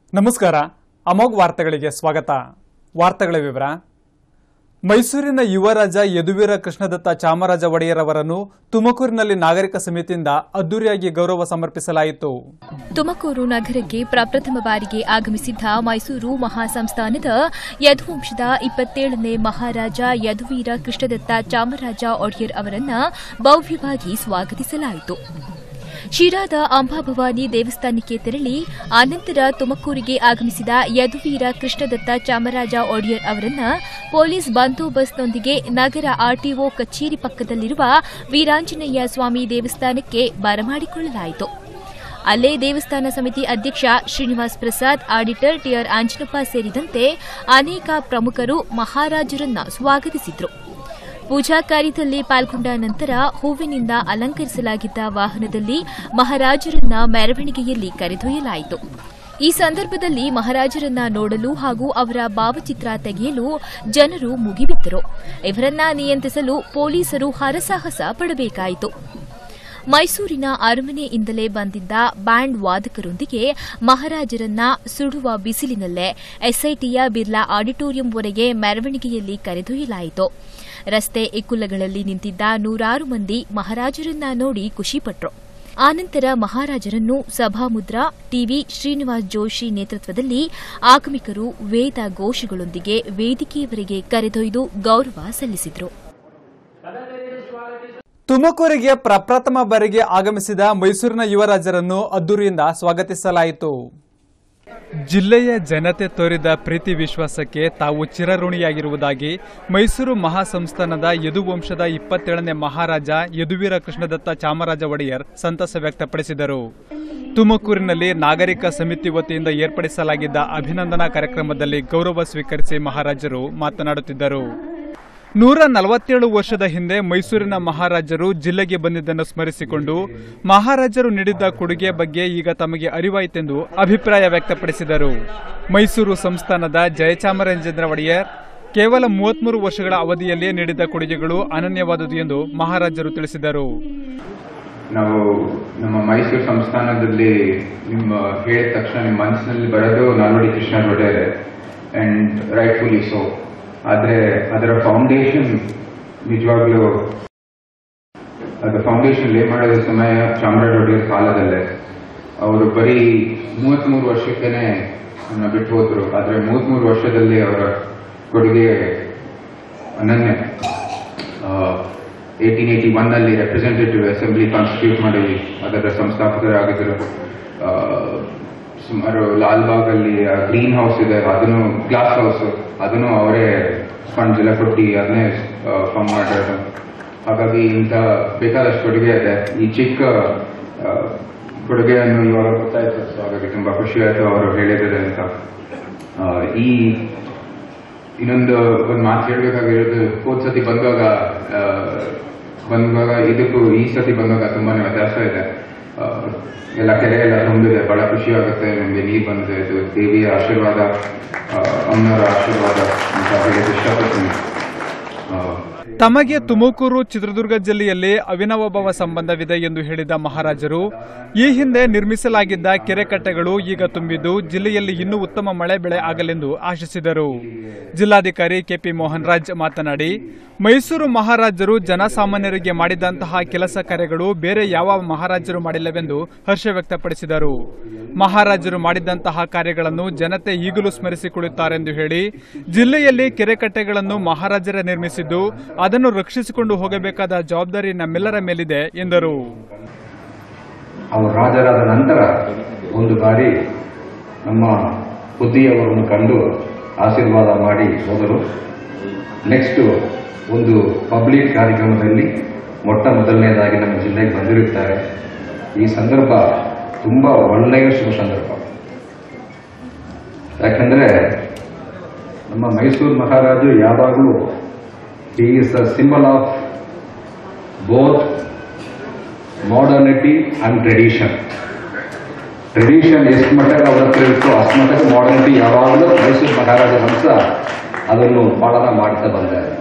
ನಮಸ್ಕಾರ. ಅಮೋಘ್ ವಾರ್ತೆಗಳಿಗೆ ಸ್ವಾಗತ. ವಾರ್ತೆಗಳ ವಿವರ. ಮೈಸೂರಿನ ಯುವರಾಜ ಯದುವೀರ ಕೃಷ್ಣದತ್ತ ಚಾಮರಾಜ ಒಡೆಯರ್ ಅವರನ್ನು ತುಮಕೂರಿನಲ್ಲಿ ನಾಗರಿಕ ಸಮಿತಿಯಿಂದ ಅದ್ದೂರಿಯಾಗಿ ಗೌರವ ಸಮರ್ಪಿಸಲಾಯಿತು. ತುಮಕೂರು ನಗರಕ್ಕೆ ಪ್ರಪ್ರಥಮ ಬಾರಿಗೆ ಆಗಮಿಸಿದ್ದ ಮೈಸೂರು ಮಹಾಸಂಸ್ಥಾನದ ಯದುವಂಶದ 27ನೇ ಮಹಾರಾಜ ಯದುವೀರ ಕೃಷ್ಣದತ್ತ ಚಾಮರಾಜ ಒಡೆಯರ್ ಅವರನ್ನು ಭವ್ಯವಾಗಿ ಸ್ವಾಗತಿಸಲಾಯಿತು. ಶಿರಾದ ಅಂಬಾಭವಾನಿ ದೇವಸ್ಥಾನಕ್ಕೆ ತೆರಳಿ ಆನಂತರ ತುಮಕೂರಿಗೆ ಆಗಮಿಸಿದ ಯದುವೀರ ಕೃಷ್ಣದತ್ತ ಚಾಮರಾಜ ಒಡೆಯರ್ ಅವರನ್ನು ಪೊಲೀಸ್ ಬಂದೋಬಸ್ತ್ನೊಂದಿಗೆ ನಗರ ಆರ್ಟಿಒ ಕಚೇರಿ ಪಕ್ಕದಲ್ಲಿರುವ ವೀರಾಂಜನೇಯ ಸ್ವಾಮಿ ದೇವಸ್ಥಾನಕ್ಕೆ ಬರಮಾಡಿಕೊಳ್ಳಲಾಯಿತು. ಅಲ್ಲೇ ದೇವಸ್ಥಾನ ಸಮಿತಿ ಅಧ್ಯಕ್ಷ ಶ್ರೀನಿವಾಸ್ ಪ್ರಸಾದ್, ಆಡಿಟರ್ ಟಿಆರ್ ಆಂಜನಪ್ಪ ಸೇರಿದಂತೆ ಅನೇಕ ಪ್ರಮುಖರು ಮಹಾರಾಜರನ್ನ ಸ್ವಾಗತಿಸಿದರು. ಪೂಜಾ ಕಾರ್ಯದಲ್ಲಿ ಪಾಲ್ಗೊಂಡ ನಂತರ ಹೂವಿನಿಂದ ಅಲಂಕರಿಸಲಾಗಿದ್ದ ವಾಹನದಲ್ಲಿ ಮಹಾರಾಜರನ್ನ ಮೆರವಣಿಗೆಯಲ್ಲಿ ಕರೆದೊಯ್ಯಲಾಯಿತು. ಈ ಸಂದರ್ಭದಲ್ಲಿ ಮಹಾರಾಜರನ್ನ ನೋಡಲು ಹಾಗೂ ಅವರ ಭಾವಚಿತ್ರ ತೆಗೆಯಲು ಜನರು ಮುಗಿಬಿದ್ದರು. ಇವರನ್ನ ನಿಯಂತ್ರಿಸಲು ಪೊಲೀಸರು ಹರಸಾಹಸ ಪಡಬೇಕಾಯಿತು. ಮೈಸೂರಿನ ಅರಮನೆಯಿಂದಲೇ ಬಂದಿದ್ದ ಬ್ಯಾಂಡ್ ವಾದಕರೊಂದಿಗೆ ಮಹಾರಾಜರನ್ನ ಸುಡುವ ಬಿಸಿಲಿನಲ್ಲೇ ಎಸ್ಐಟಿಯ ಬಿರ್ಲಾ ಆಡಿಟೋರಿಯಂವರೆಗೆ ಮೆರವಣಿಗೆಯಲ್ಲಿ ಕರೆದೊಯ್ಯಲಾಯಿತು. ರಸ್ತೆ ಇಕ್ಕುಲಗಳಲ್ಲಿ ನಿಂತಿದ್ದ ನೂರಾರು ಮಂದಿ ಮಹಾರಾಜರನ್ನ ನೋಡಿ ಖುಷಿಪಟ್ಟರು. ಆನಂತರ ಮಹಾರಾಜರನ್ನು ಸಭಾಮುದ್ರಾ ಟಿವಿ ಶ್ರೀನಿವಾಸ್ ಜೋಶಿ ನೇತೃತ್ವದಲ್ಲಿ ಆಗಮಿಕರು ವೇದ ಘೋಷಗಳೊಂದಿಗೆ ವೇದಿಕೆಯವರೆಗೆ ಕರೆದೊಯ್ದು ಗೌರವ ಸಲ್ಲಿಸಿದರು. ತುಮಕೂರಿಗೆ ಪ್ರಪ್ರಥಮ ಬಾರಿಗೆ ಆಗಮಿಸಿದ ಮೈಸೂರಿನ ಯುವರಾಜರನ್ನು ಅದ್ದೂರಿಯಿಂದ ಸ್ವಾಗತಿಸಲಾಯಿತು. ಜಿಲ್ಲೆಯ ಜನತೆ ತೋರಿದ ಪ್ರೀತಿ ವಿಶ್ವಾಸಕ್ಕೆ ತಾವು ಚಿರಋಣಿಯಾಗಿರುವುದಾಗಿ ಮೈಸೂರು ಮಹಾಸಂಸ್ಥಾನದ ಯದುವಂಶದ 27ನೇ ಮಹಾರಾಜ ಯದುವೀರ ಕೃಷ್ಣದತ್ತ ಚಾಮರಾಜ ಒಡೆಯರ್ ಸಂತಸ ವ್ಯಕ್ತಪಡಿಸಿದರು. ತುಮಕೂರಿನಲ್ಲಿ ನಾಗರಿಕ ಸಮಿತಿ ವತಿಯಿಂದ ಏರ್ಪಡಿಸಲಾಗಿದ್ದ ಅಭಿನಂದನಾ ಕಾರ್ಯಕ್ರಮದಲ್ಲಿ ಗೌರವ ಸ್ವೀಕರಿಸಿ ಮಹಾರಾಜರು ಮಾತನಾಡುತ್ತಿದ್ದರು. 147 ವರ್ಷದ ಹಿಂದೆ ಮೈಸೂರಿನ ಮಹಾರಾಜರು ಜಿಲ್ಲೆಗೆ ಬಂದಿದ್ದನ್ನು ಸ್ಮರಿಸಿಕೊಂಡು ಮಹಾರಾಜರು ನೀಡಿದ್ದ ಕೊಡುಗೆ ಬಗ್ಗೆ ಈಗ ತಮಗೆ ಅರಿವಾಯಿತೆಂದು ಅಭಿಪ್ರಾಯ ವ್ಯಕ್ತಪಡಿಸಿದರು. ಮೈಸೂರು ಸಂಸ್ಥಾನದ ಜಯಚಾಮರಾಜೇಂದ್ರ ಒಡೆಯರ್ ಕೇವಲ 33 ವರ್ಷಗಳ ಅವಧಿಯಲ್ಲಿಯೇ ನೀಡಿದ ಕೊಡುಗೆಗಳು ಅನನ್ಯವಾದುದು ಎಂದು ಮಹಾರಾಜರು ತಿಳಿಸಿದರು. ನಾವು ನಮ್ಮ ಮೈಸೂರು ಸಂಸ್ಥಾನದಲ್ಲಿ ನಿಮ್ಮ ಹೇಳಿದ ತಕ್ಷಣ ನಿಮ್ಮ ಮನಸ್ಸಿನಲ್ಲಿ ಬರೋದು Nalvadi Krishna Wodeyar and rightfully so. ಆದರೆ ಅದರ ಫೌಂಡೇಶನ್ ನಿಜವಾಗ್ಲೂ ಫೌಂಡೇಶನ್ ಲೇ ಮಾಡಿದ ಸಮಯ ಚಾಮರಾಜ ಒಡೆಯರ್ ಕಾಲದಲ್ಲೇ. ಅವರು ಬರೀ 33 ವರ್ಷಕ್ಕೇನೆ ಬಿಟ್ಟು ಹೋದ್ರು. ಆದರೆ 33 ವರ್ಷದಲ್ಲಿ ಅವರ ಕೊಡುಗೆ ಅನನ್ಯ. 1881ನಲ್ಲಿ ರೆಪ್ರೆಸೆಂಟೇಟಿವ್ ಅಸೆಂಬ್ಲಿ ಕಾನ್ಸ್ಟಿಟ್ಯೂಟ್ ಮಾಡಿ ಅದರ ಸಂಸ್ಥಾಪಕರಾಗಿದ್ದರು. ಸುಮಾರು ಲಾಲ್ಬಾಗ್ ಅಲ್ಲಿ ಗ್ರೀನ್ ಹೌಸ್ ಇದೆ, ಅದನ್ನು ಗ್ಲಾಸ್ ಹೌಸ್, ಅದನ್ನು ಅವರೇ ಫಂಡ್ಸ್ ಎಲ್ಲ ಕೊಟ್ಟು ಅದನ್ನೇ ಫಾರ್ಮ್ ಮಾಡಿರೋದು. ಹಾಗಾಗಿ ಇಂಥ ಬೇಕಾದಷ್ಟು ಕೊಡುಗೆ ಇದೆ. ಈ ಚಿಕ್ಕ ಕೊಡುಗೆಯನ್ನು ಇವಾಗ ಗೊತ್ತಾಯ್ತು. ಸೊ ಹಾಗಾಗಿ ತುಂಬಾ ಖುಷಿ ಆಯ್ತು ಅವರು ಹೇಳಿದ್ದಾರೆ ಅಂತ. ಇನ್ನೊಂದು ಮಾತು ಹೇಳ್ಬೇಕಾಗಿರೋದು, ಹೋದ್ ಸತಿ ಬಂದಾಗ ಇದಕ್ಕೂ ಈ ಸತಿ ಬಂದಾಗ ತುಂಬಾನೇ ವ್ಯತ್ಯಾಸ ಇದೆ. ಎಲ್ಲ ಕೆರೆ ಎಲ್ಲ ತುಂಬಿದೆ, ಬಹಳ ಖುಷಿ ಆಗುತ್ತೆ. ನಿಮಗೆ ನೀರು ಬಂದಿದೆ, ಇದು ದೇವಿಯ ಆಶೀರ್ವಾದ, ಅಮ್ಮನವರ ಆಶೀರ್ವಾದ ಅಂತ ಹೇಳಕ್ಕೆ ಇಷ್ಟಪಡ್ತೀನಿ. ತಮಗೆ ತುಮಕೂರು ಚಿತ್ರದುರ್ಗ ಜಿಲ್ಲೆಯಲ್ಲಿ ಅವಿನಾಭಾವ ಸಂಬಂಧವಿದೆ ಎಂದು ಹೇಳಿದ ಮಹಾರಾಜರು, ಈ ಹಿಂದೆ ನಿರ್ಮಿಸಲಾಗಿದ್ದ ಕೆರೆಕಟ್ಟೆಗಳು ಈಗ ತುಂಬಿದ್ದು ಜಿಲ್ಲೆಯಲ್ಲಿ ಇನ್ನೂ ಉತ್ತಮ ಮಳೆ ಬೆಳೆ ಆಗಲೆಂದು ಆಶಿಸಿದರು. ಜಿಲ್ಲಾಧಿಕಾರಿ ಕೆಪಿ ಮೋಹನ್ ರಾಜ್ ಮಾತನಾಡಿ, ಮೈಸೂರು ಮಹಾರಾಜರು ಜನಸಾಮಾನ್ಯರಿಗೆ ಮಾಡಿದಂತಹ ಕೆಲಸ ಕಾರ್ಯಗಳು ಬೇರೆ ಯಾವ ಮಹಾರಾಜರು ಮಾಡಿಲ್ಲವೆಂದು ಹರ್ಷ ವ್ಯಕ್ತಪಡಿಸಿದರು. ಮಹಾರಾಜರು ಮಾಡಿದಂತಹ ಕಾರ್ಯಗಳನ್ನು ಜನತೆ ಈಗಲೂ ಸ್ಮರಿಸಿಕೊಳ್ಳುತ್ತಾರೆಂದು ಹೇಳಿ, ಜಿಲ್ಲೆಯಲ್ಲಿ ಕೆರೆಕಟ್ಟೆಗಳನ್ನು ಮಹಾರಾಜರೇ ನಿರ್ಮಿಸಿದ್ದು ಅದನ್ನು ರಕ್ಷಿಸಿಕೊಂಡು ಹೋಗಬೇಕಾದ ಜವಾಬ್ದಾರಿ ನಮ್ಮೆಲ್ಲರ ಮೇಲಿದೆ ಎಂದರು. ಅವರು ರಾಜರಾದ ನಂತರ ಒಂದು ಬಾರಿ ನಮ್ಮ ಬುದ್ಧಿಯವರನ್ನು ಕಂಡು ಆಶೀರ್ವಾದ ಮಾಡಿ ಹೋದರು. ನೆಕ್ಸ್ಟ್ ಒಂದು ಪಬ್ಲಿಕ್ ಕಾರ್ಯಕ್ರಮದಲ್ಲಿ ಮೊಟ್ಟ ಮೊದಲನೇದಾಗಿ ನಮ್ಮ ಜಿಲ್ಲೆಗೆ ಬಂದಿರುತ್ತಾರೆ. ಈ ಸಂದರ್ಭ ತುಂಬಾ ಒಳ್ಳೆಯ ಶುಭ ಸಂದರ್ಭ. ಯಾಕಂದ್ರೆ ನಮ್ಮ ಮೈಸೂರು ಮಹಾರಾಜರು ಯಾವಾಗಲೂ he is a symbol of both modernity and tradition. Tradition ಎಷ್ಟು ಮಟ್ಟಿಗೆ ಅವರ ಹತ್ರ ಇತ್ತು ಅಷ್ಟು ಮಟ್ಟಿಗೆ ಮಾಡರ್ನಿಟಿ ಯಾವಾಗಲೂ ಮೈಸೂರು ಮಹಾರಾಜ ವಂಶ ಅದನ್ನು ಪಾಲನ ಮಾಡ್ತಾ ಬಂದ್ದಾರೆ.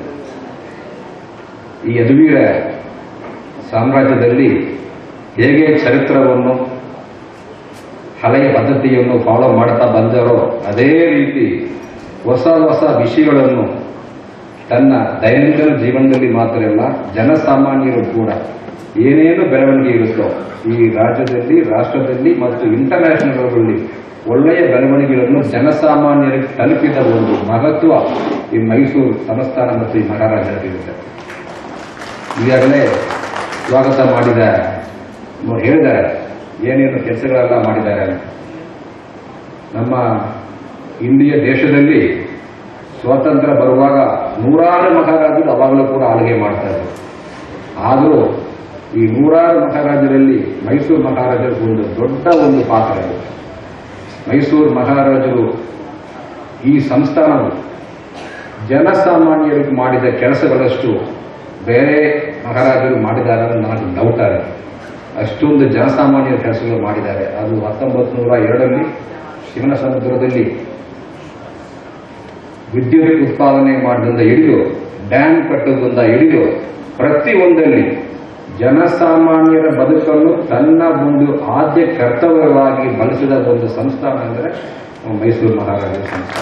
ಈ ಯದುವೀರ ಸಾಮ್ರಾಜ್ಯದಲ್ಲಿ ಹೇಗೆ ಚರಿತ್ರವನ್ನು ಹಳೆಯ ಪದ್ಧತಿಯನ್ನು ಫಾಲೋ ಮಾಡ್ತಾ ಬಂದರೋ ಅದೇ ರೀತಿ ಹೊಸ ಹೊಸ ವಿಷಯಗಳನ್ನು ತನ್ನ ದೈನಂದಿನ ಜೀವನದಲ್ಲಿ ಮಾತ್ರ ಅಲ್ಲ, ಜನಸಾಮಾನ್ಯರು ಕೂಡ ಏನೇನು ಬೆಳವಣಿಗೆ ಇರುತ್ತೋ ಈ ರಾಜ್ಯದಲ್ಲಿ, ರಾಷ್ಟ್ರದಲ್ಲಿ ಮತ್ತು ಇಂಟರ್ನ್ಯಾಷನಲ್ಗಳಲ್ಲಿ ಒಳ್ಳೆಯ ಬೆಳವಣಿಗೆಗಳನ್ನು ಜನಸಾಮಾನ್ಯರಿಗೆ ತಲುಪಿದ ಒಂದು ಮಹತ್ವ ಈ ಮೈಸೂರು ಸಂಸ್ಥಾನ ಮತ್ತು ಈ ಮಹಾರಾಜರಿಗಿದೆ. ಈಗಾಗಲೇ ಸ್ವಾಗತ ಮಾಡಿದ ಹೇಳಿದ್ದಾರೆ ಏನೇನು ಕೆಲಸಗಳೆಲ್ಲ ಮಾಡಿದ್ದಾರೆ. ನಮ್ಮ ಇಂಡಿಯ ದೇಶದಲ್ಲಿ ಸ್ವಾತಂತ್ರ್ಯ ಬರುವಾಗ ನೂರಾರು ಮಹಾರಾಜರು ಅವಾಗಲೂ ಕೂಡ ಆಳ್ವಿಕೆ ಮಾಡ್ತಾ ಇದ್ರು. ಆದರೂ ಈ ನೂರಾರು ಮಹಾರಾಜರಲ್ಲಿ ಮೈಸೂರು ಮಹಾರಾಜರು ಒಂದು ದೊಡ್ಡ ಒಂದು ಪಾತ್ರ ಇದೆ. ಮೈಸೂರು ಮಹಾರಾಜರು ಈ ಸಂಸ್ಥಾನವು ಜನಸಾಮಾನ್ಯರಿಗೆ ಮಾಡಿದ ಕೆಲಸಗಳಷ್ಟು ಬೇರೆ ಮಹಾರಾಜರು ಮಾಡಿದ್ದಾರೆ ಅನ್ನೋದು ನನಗೆ ಡೌಟ್ ಆಗಿದೆ. ಅಷ್ಟೊಂದು ಜನಸಾಮಾನ್ಯರ ಕೆಲಸಗಳು ಮಾಡಿದ್ದಾರೆ. ಅದು 1902ರಲ್ಲಿ ಶಿವನ ಸಮುದ್ರದಲ್ಲಿ ವಿದ್ಯುತ್ ಉತ್ಪಾದನೆ ಮಾಡೋದ್ರಿಂದ ಹಿಡಿದು ಡ್ಯಾಮ್ ಕಟ್ಟೋದ್ರಿಂದ ಹಿಡಿದು ಪ್ರತಿಯೊಂದರಲ್ಲಿ ಜನಸಾಮಾನ್ಯರ ಬದುಕನ್ನು ತನ್ನ ಒಂದು ಆದ್ಯ ಕರ್ತವ್ಯವಾಗಿ ಬಳಸಿದ ಒಂದು ಸಂಸ್ಥಾನ ಅಂದರೆ ಮೈಸೂರು ಮಹಾರಾಜರ ಸಂಸ್ಥಾನ.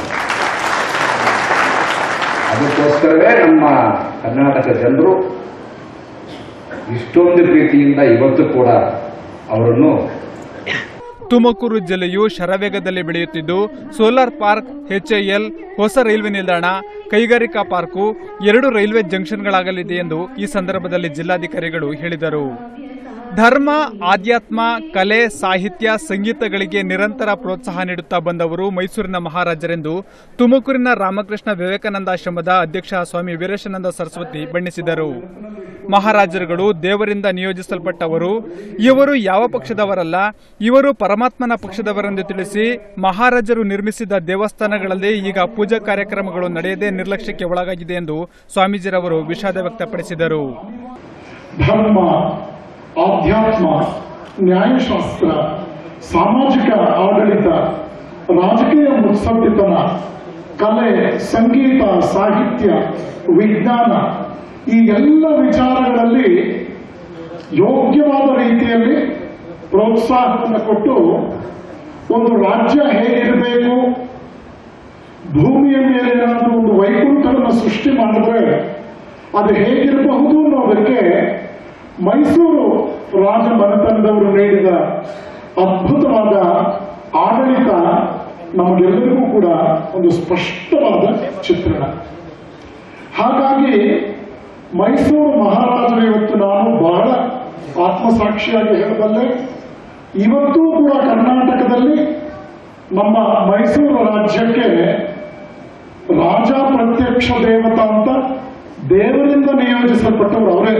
ಅದಕ್ಕೋಸ್ಕರವೇ ನಮ್ಮ ಕರ್ನಾಟಕ ಜನರು ಇಷ್ಟೊಂದು ಪ್ರೀತಿಯಿಂದ ಇವತ್ತು ಕೂಡ ಅವರನ್ನು. ತುಮಕೂರು ಜಿಲ್ಲೆಯು ಶರವೇಗದಲ್ಲಿ ಬೆಳೆಯುತ್ತಿದ್ದು ಸೋಲಾರ್ ಪಾರ್ಕ್, HAL, ಹೊಸ ರೈಲ್ವೆ ನಿಲ್ದಾಣ, ಕೈಗಾರಿಕಾ ಪಾರ್ಕು 2 ರೈಲ್ವೆ ಜಂಕ್ಷನ್ಗಳಾಗಲಿದೆ ಎಂದು ಈ ಸಂದರ್ಭದಲ್ಲಿ ಜಿಲ್ಲಾಧಿಕಾರಿಗಳು ಹೇಳಿದರು. ಧರ್ಮ, ಆಧ್ಯಾತ್ಮ, ಕಲೆ, ಸಾಹಿತ್ಯ, ಸಂಗೀತಗಳಿಗೆ ನಿರಂತರ ಪ್ರೋತ್ಸಾಹ ನೀಡುತ್ತಾ ಬಂದವರು ಮೈಸೂರಿನ ಮಹಾರಾಜರೆಂದು ತುಮಕೂರಿನ ರಾಮಕೃಷ್ಣ ವಿವೇಕಾನಂದಾಶ್ರಮದ ಅಧ್ಯಕ್ಷ ಸ್ವಾಮಿ ವೀರೇಶಾನಂದ ಸರಸ್ವತಿ ಬಣ್ಣಿಸಿದರು. ಮಹಾರಾಜರುಗಳು ದೇವರಿಂದ ನಿಯೋಜಿಸಲ್ಪಟ್ಟವರು. ಇವರು ಯಾವ ಪಕ್ಷದವರಲ್ಲ, ಇವರು ಪರಮಾತ್ಮನ ಪಕ್ಷದವರೆಂದು ತಿಳಿಸಿ ಮಹಾರಾಜರು ನಿರ್ಮಿಸಿದ ದೇವಸ್ಥಾನಗಳಲ್ಲಿ ಈಗ ಪೂಜಾ ಕಾರ್ಯಕ್ರಮಗಳು ನಡೆಯದೆ ನಿರ್ಲಕ್ಷ್ಯಕ್ಕೆ ಒಳಗಾಗಿದೆ ಎಂದು ಸ್ವಾಮೀಜಿರವರು ವಿಷಾದ ವ್ಯಕ್ತಪಡಿಸಿದರು. ಧರ್ಮ, ಆಧ್ಯಾತ್ಮ, ನ್ಯಾಯಶಾಸ್ತ್ರ, ಸಾಮಾಜಿಕ ಆಡಳಿತ, ರಾಜಕೀಯ ಮುತ್ಸದ್ದಿತನ, ಕಲೆ, ಸಂಗೀತ, ಸಾಹಿತ್ಯ, ವಿಜ್ಞಾನ ಈ ಎಲ್ಲ ವಿಚಾರಗಳಲ್ಲಿ ಯೋಗ್ಯವಾದ ರೀತಿಯಲ್ಲಿ ಪ್ರೋತ್ಸಾಹವನ್ನು ಕೊಟ್ಟು ಒಂದು ರಾಜ್ಯ ಹೇಗಿರಬೇಕು, ಭೂಮಿಯ ಮೇಲೆ ಏನಾದರೂ ಒಂದು ವೈಕುಂಠವನ್ನು ಸೃಷ್ಟಿ ಮಾಡಿದ್ರೆ ಅದು ಹೇಗಿರಬಹುದು ಅನ್ನೋದಕ್ಕೆ ಮೈಸೂರು ರಾಜಮನೆತನದವರು ನೀಡಿದ ಅದ್ಭುತವಾದ ಆಡಳಿತ ನಮಗೆಲ್ಲರಿಗೂ ಕೂಡ ಒಂದು ಸ್ಪಷ್ಟವಾದ ಚಿತ್ರಣ. ಹಾಗಾಗಿ ಮೈಸೂರು ಮಹಾರಾಜರು ಇವತ್ತು ನಾನು ಬಹಳ ಆತ್ಮಸಾಕ್ಷಿಯಾಗಿ ಹೇಳಬಲ್ಲೆ, ಇವತ್ತೂ ಕೂಡ ಕರ್ನಾಟಕದಲ್ಲಿ ನಮ್ಮ ಮೈಸೂರು ರಾಜ್ಯಕ್ಕೆ ರಾಜ ಪ್ರತ್ಯಕ್ಷ ದೇವತಾ ಅಂತ ದೇವರಿಂದ ನಿಯೋಜಿಸಲ್ಪಟ್ಟವರು ಅವರೇ.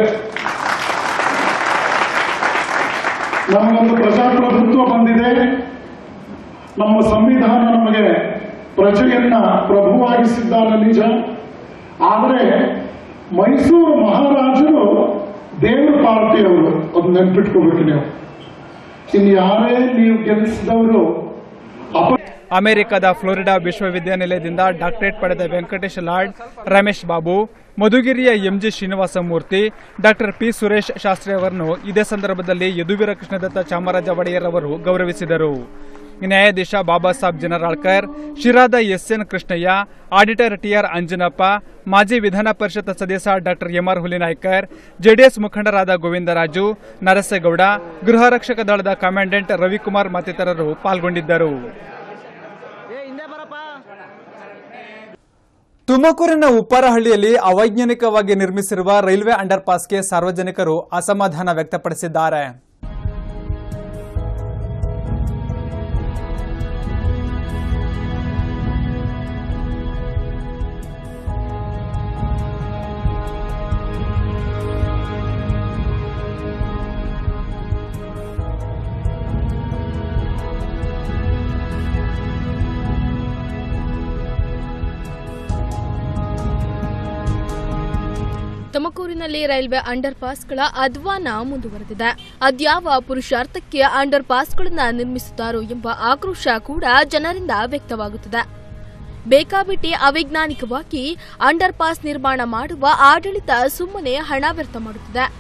ನಮಗೊಂದು ಪ್ರಜಾಪ್ರಭುತ್ವ ಬಂದಿದೆ. ನಮ್ಮ ಸಂವಿಧಾನ ನಮಗೆ ಪ್ರಜೆಯನ್ನ ಪ್ರಭುವಾಗಿಸಿದ್ದಾನೆ ನಿಜ. ಆದರೆ ಮೈಸೂರು ಮಹಾರಾಜರು ದೇವರ ಪಾರ್ಟಿಯವರು, ಅದು ನೆನ್ಪಿಟ್ಕೋಬೇಕು ನೀವು. ಇನ್ನು ಯಾರೇ ನೀವು ಗೆಲ್ಲಿಸಿದವರು. ಅಮೆರಿಕದ ಫ್ಲೋರಿಡಾ ವಿಶ್ವವಿದ್ಯಾನಿಲಯದಿಂದ ಡಾಕ್ಟರೇಟ್ ಪಡೆದ ವೆಂಕಟೇಶ್ ಲಾಡ್, ರಮೇಶ್ ಬಾಬು, ಮಧುಗಿರಿಯ MG Srinivasa Murthy, doctor P Suresh Shastri ಅವರನ್ನು ಇದೇ ಸಂದರ್ಭದಲ್ಲಿ ಯದುವೀರ ಕೃಷ್ಣದತ್ತ ಚಾಮರಾಜ ಒಡೆಯರ್ ಅವರು ಗೌರವಿಸಿದರು. ನ್ಯಾಯಾಧೀಶ ಬಾಬಾ ಸಾಹೇಬ್ ಜನರಾಳ್ಕರ್, ಶಿರಾದ SN Krishnaiah, auditor TR Anjanappa, ಮಾಜಿ ವಿಧಾನ ಪರಿಷತ್ ಸದಸ್ಯ ಡಾಕ್ಟರ್ MR ಹುಲಿನಾಯ್ಕರ್, JDS ಮುಖಂಡರಾದ ಗೋವಿಂದರಾಜು, ನರಸೇಗೌಡ, ಗೃಹ ರಕ್ಷಕ ದಳದ ಕಮಾಂಡೆಂಟ್ ರವಿಕುಮಾರ್ ಮತ್ತಿತರರು ಪಾಲ್ಗೊಂಡಿದ್ದರು. ತುಮಕೂರಿನ ಉಪ್ಪಾರಹಳ್ಳಿಯಲ್ಲಿ ಅವೈಜ್ಞಾನಿಕವಾಗಿ ನಿರ್ಮಿಸಿರುವ ರೈಲ್ವೆ ಅಂಡರ್ ಪಾಸ್ಗೆ ಸಾರ್ವಜನಿಕರು ಅಸಮಾಧಾನ ವ್ಯಕ್ತಪಡಿಸಿದ್ದಾರೆ. ತುಮಕೂರಿನಲ್ಲಿ ರೈಲ್ವೆ ಅಂಡರ್ ಪಾಸ್ಗಳ ಅಧ್ವಾನ ಮುಂದುವರೆದಿದೆ. ಅದ್ಯಾವ ಪುರುಷಾರ್ಥಕ್ಕೆ ಅಂಡರ್ ಪಾಸ್ಗಳನ್ನು ನಿರ್ಮಿಸುತ್ತಾರೋ ಎಂಬ ಆಕ್ರೋಶ ಕೂಡ ಜನರಿಂದ ವ್ಯಕ್ತವಾಗುತ್ತದೆ. ಬೇಕಾಬಿಟ್ಟಿ ಅವೈಜ್ಞಾನಿಕವಾಗಿ ಅಂಡರ್ ಪಾಸ್ ನಿರ್ಮಾಣ ಮಾಡುವ ಆಡಳಿತ ಸುಮ್ಮನೆ ಹಣ ವ್ಯರ್ಥ ಮಾಡುತ್ತಿದೆ.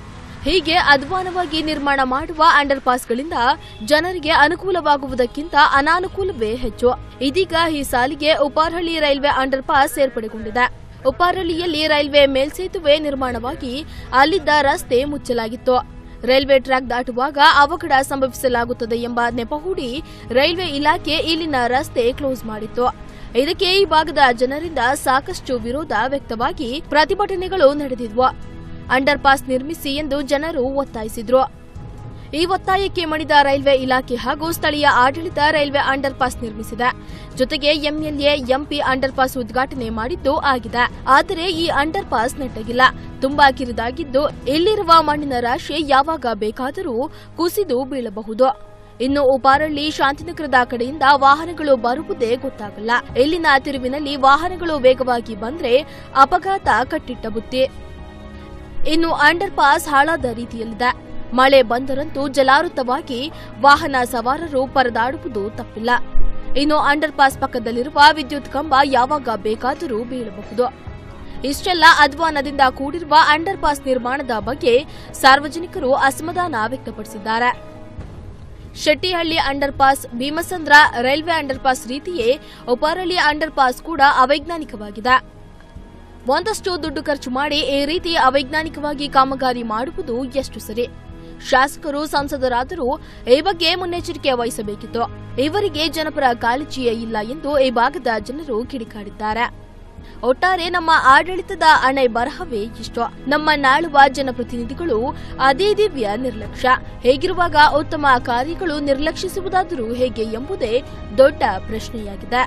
ಹೀಗೆ ಅಧ್ವಾನವಾಗಿ ನಿರ್ಮಾಣ ಮಾಡುವ ಅಂಡರ್ ಪಾಸ್ಗಳಿಂದ ಜನರಿಗೆ ಅನುಕೂಲವಾಗುವುದಕ್ಕಿಂತ ಅನಾನುಕೂಲವೇ ಹೆಚ್ಚು. ಇದೀಗ ಈ ಸಾಲಿಗೆ ಉಪ್ಪಾರಹಳ್ಳಿ ರೈಲ್ವೆ ಅಂಡರ್ ಪಾಸ್ ಸೇರ್ಪಡೆಗೊಂಡಿದೆ. ಉಪ್ಪಾರಹಳ್ಳಿಯಲ್ಲಿ ರೈಲ್ವೆ ಮೇಲ್ಸೇತುವೆ ನಿರ್ಮಾಣವಾಗಿ ಅಲ್ಲಿದ್ದ ರಸ್ತೆ ಮುಚ್ಚಲಾಗಿತ್ತು. ರೈಲ್ವೆ ಟ್ರ್ಯಾಕ್ ದಾಟುವಾಗ ಅವಘಡ ಸಂಭವಿಸಲಾಗುತ್ತದೆ ಎಂಬ ನೆಪ ಹೂಡಿ ರೈಲ್ವೆ ಇಲಾಖೆ ಇಲ್ಲಿನ ರಸ್ತೆ ಕ್ಲೋಸ್ ಮಾಡಿತ್ತು. ಇದಕ್ಕೆ ಈ ಭಾಗದ ಜನರಿಂದ ಸಾಕಷ್ಟು ವಿರೋಧ ವ್ಯಕ್ತವಾಗಿ ಪ್ರತಿಭಟನೆಗಳು ನಡೆದಿದ್ವು. ಅಂಡರ್ ಪಾಸ್ ನಿರ್ಮಿಸಿ ಎಂದು ಜನರು ಒತ್ತಾಯಿಸಿದ್ರು. ಈ ಒತ್ತಾಯಕ್ಕೆ ಮಣಿದ ರೈಲ್ವೆ ಇಲಾಖೆ ಹಾಗೂ ಸ್ಥಳೀಯ ಆಡಳಿತ ರೈಲ್ವೆ ಅಂಡರ್ ಪಾಸ್ ನಿರ್ಮಿಸಿದೆ. ಜೊತೆಗೆ ಎಂಎಲ್ಎ ಎಂಪಿ ಅಂಡರ್ ಪಾಸ್ ಉದ್ಘಾಟನೆ ಮಾಡಿದ್ದು ಆಗಿದೆ. ಆದರೆ ಈ ಅಂಡರ್ ಪಾಸ್ ನೆಟ್ಟಗಿಲ್ಲ, ತುಂಬಾ ಕಿರಿದಾಗಿದ್ದು ಇಲ್ಲಿರುವ ಮಣ್ಣಿನ ರಾಶಿ ಯಾವಾಗ ಬೇಕಾದರೂ ಕುಸಿದು ಬೀಳಬಹುದು. ಇನ್ನು ಉಪ್ಪಾರಹಳ್ಳಿ ಶಾಂತಿನಗರದ ಕಡೆಯಿಂದ ವಾಹನಗಳು ಬರುವುದೇ ಗೊತ್ತಾಗಲ್ಲ. ಇಲ್ಲಿನ ತಿರುವಿನಲ್ಲಿ ವಾಹನಗಳು ವೇಗವಾಗಿ ಬಂದ್ರೆ ಅಪಘಾತ ಕಟ್ಟಿಟ್ಟ ಬುತ್ತಿ. ಇನ್ನು ಅಂಡರ್ ಪಾಸ್ ಹಾಳಾದ ರೀತಿಯಲ್ಲಿದೆ. ಮಳೆ ಬಂದರಂತೂ ಜಲಾವೃತವಾಗಿ ವಾಹನ ಸವಾರರು ಪರದಾಡುವುದು ತಪ್ಪಿಲ್ಲ. ಇನ್ನು ಅಂಡರ್ ಪಾಸ್ ಪಕ್ಕದಲ್ಲಿರುವ ವಿದ್ಯುತ್ ಕಂಬ ಯಾವಾಗ ಬೇಕಾದರೂ ಬೀಳಬಹುದು. ಇಷ್ಟೆಲ್ಲ ಅಧ್ವಾನದಿಂದ ಕೂಡಿರುವ ಅಂಡರ್ ಪಾಸ್ ನಿರ್ಮಾಣದ ಬಗ್ಗೆ ಸಾರ್ವಜನಿಕರು ಅಸಮಾಧಾನ ವ್ಯಕ್ತಪಡಿಸಿದ್ದಾರೆ. Shettihalli under pass, Bhimasandra railway under pass ರೀತಿಯೇ ಉಪ್ಪಾರಹಳ್ಳಿ ಅಂಡರ್ ಪಾಸ್ ಕೂಡ ಅವೈಜ್ಞಾನಿಕವಾಗಿದೆ. ಒಂದಷ್ಟು ದುಡ್ಡು ಖರ್ಚು ಮಾಡಿ ಈ ರೀತಿ ಅವೈಜ್ಞಾನಿಕವಾಗಿ ಕಾಮಗಾರಿ ಮಾಡುವುದು ಎಷ್ಟು ಸರಿ? ಶಾಸಕರು, ಸಂಸದರಾದರೂ ಈ ಬಗ್ಗೆ ಮುನ್ನೆಚ್ಚರಿಕೆ ವಹಿಸಬೇಕಿತ್ತು. ಇವರಿಗೆ ಜನಪರ ಕಾಳಜಿಯೇ ಇಲ್ಲ ಎಂದು ಈ ಭಾಗದ ಜನರು ಕಿಡಿಕಾಡಿದ್ದಾರೆ. ಒಟ್ಟಾರೆ ನಮ್ಮ ಆಡಳಿತದ ಹಣೆ ಬರಹವೇ ಇಷ್ಟು. ನಮ್ಮನ್ನಾಳುವ ಜನಪ್ರತಿನಿಧಿಗಳು ಅದೇ ದಿವ್ಯ ನಿರ್ಲಕ್ಷ್ಯ. ಹೇಗಿರುವಾಗ ಉತ್ತಮ ಕಾರ್ಯಗಳು ನಿರ್ಲಕ್ಷಿಸುವುದಾದರೂ ಹೇಗೆ ಎಂಬುದೇ ದೊಡ್ಡ ಪ್ರಶ್ನೆಯಾಗಿದೆ.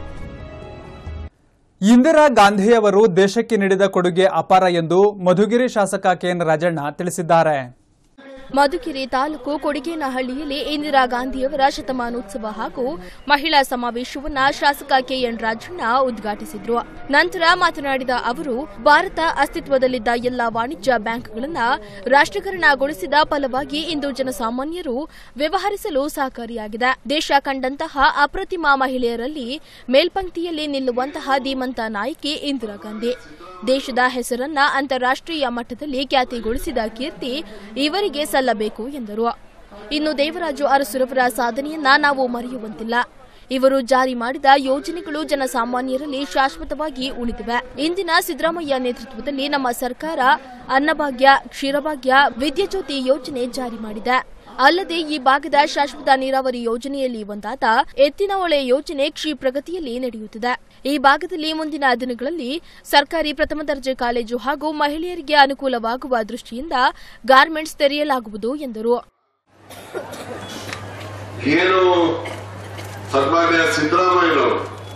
ಇಂದಿರಾ ಗಾಂಧಿಯವರು ದೇಶಕ್ಕೆ ನೀಡಿದ ಕೊಡುಗೆ ಅಪಾರ ಎಂದು ಮಧುಗಿರಿ ಶಾಸಕ ಕೆಎನ್ ರಾಜಣ್ಣ ತಿಳಿಸಿದ್ದಾರೆ. ಮಧುಗಿರಿ ತಾಲೂಕು ಕೊಡಿಗೇನಹಳ್ಳಿಯಲ್ಲಿ ಇಂದಿರಾ ಗಾಂಧಿಯವರ ಶತಮಾನೋತ್ಸವ ಹಾಗೂ ಮಹಿಳಾ ಸಮಾವೇಶವನ್ನು ಶಾಸಕ ಕೆಎನ್ ರಾಜಣ್ಣ ಉದ್ಘಾಟಿಸಿದ್ರು. ನಂತರ ಮಾತನಾಡಿದ ಅವರು, ಭಾರತ ಅಸ್ತಿತ್ವದಲ್ಲಿದ್ದ ಎಲ್ಲಾ ವಾಣಿಜ್ಯ ಬ್ಯಾಂಕ್ಗಳನ್ನು ರಾಷ್ಟ್ರೀಕರಣಗೊಳಿಸಿದ ಫಲವಾಗಿ ಇಂದು ಜನಸಾಮಾನ್ಯರು ವ್ಯವಹರಿಸಲು ಸಹಕಾರಿಯಾಗಿದೆ. ದೇಶ ಕಂಡಂತಹ ಅಪ್ರತಿಮ ಮಹಿಳೆಯರಲ್ಲಿ ಮೇಲ್ಪಂಕ್ತಿಯಲ್ಲಿ ನಿಲ್ಲುವಂತಹ ಧೀಮಂತ ನಾಯಕಿ ಇಂದಿರಾ ಗಾಂಧಿ. ದೇಶದ ಹೆಸರನ್ನ ಅಂತಾರಾಷ್ಟ್ರೀಯ ಮಟ್ಟದಲ್ಲಿ ಖ್ಯಾತಿಗೊಳಿಸಿದ ಕೀರ್ತಿ ಇವರಿಗೆ ಸಲ್ಲಬೇಕು ಎಂದರು. ಇನ್ನು ದೇವರಾಜು ಅರಸುರವರ ಸಾಧನೆಯನ್ನ ನಾವು ಮರೆಯುವಂತಿಲ್ಲ. ಇವರು ಜಾರಿ ಮಾಡಿದ ಯೋಜನೆಗಳು ಜನಸಾಮಾನ್ಯರಲ್ಲಿ ಶಾಶ್ವತವಾಗಿ ಉಳಿದಿವೆ. ಇಂದಿನ ಸಿದ್ದರಾಮಯ್ಯ ನೇತೃತ್ವದಲ್ಲಿ ನಮ್ಮ ಸರ್ಕಾರ ಅನ್ನಭಾಗ್ಯ, ಕ್ಷೀರಭಾಗ್ಯ, ವಿದ್ಯಾಜ್ಯೋತಿ ಯೋಜನೆ ಜಾರಿ ಮಾಡಿದೆ. ಅಲ್ಲದೆ ಈ ಭಾಗದ ಶಾಶ್ವತ ನೀರಾವರಿ ಯೋಜನೆಯಲ್ಲಿ ಒಂದಾದ ಎತ್ತಿನಹೊಳೆ ಯೋಜನೆ ಕ್ಷಿಪ್ರಗತಿಯಲ್ಲಿ ನಡೆಯುತ್ತಿದೆ. ಈ ಭಾಗದಲ್ಲಿ ಮುಂದಿನ ದಿನಗಳಲ್ಲಿ ಸರ್ಕಾರಿ ಪ್ರಥಮ ದರ್ಜೆ ಕಾಲೇಜು ಹಾಗೂ ಮಹಿಳೆಯರಿಗೆ ಅನುಕೂಲವಾಗುವ ದೃಷ್ಟಿಯಿಂದ ಗಾರ್ಮೆಂಟ್ಸ್ ತೆರೆಯಲಾಗುವುದು ಎಂದರು. ಏನು ಸನ್ಮಾನ್ಯ ಸಿದ್ದರಾಮಯ್ಯನವರು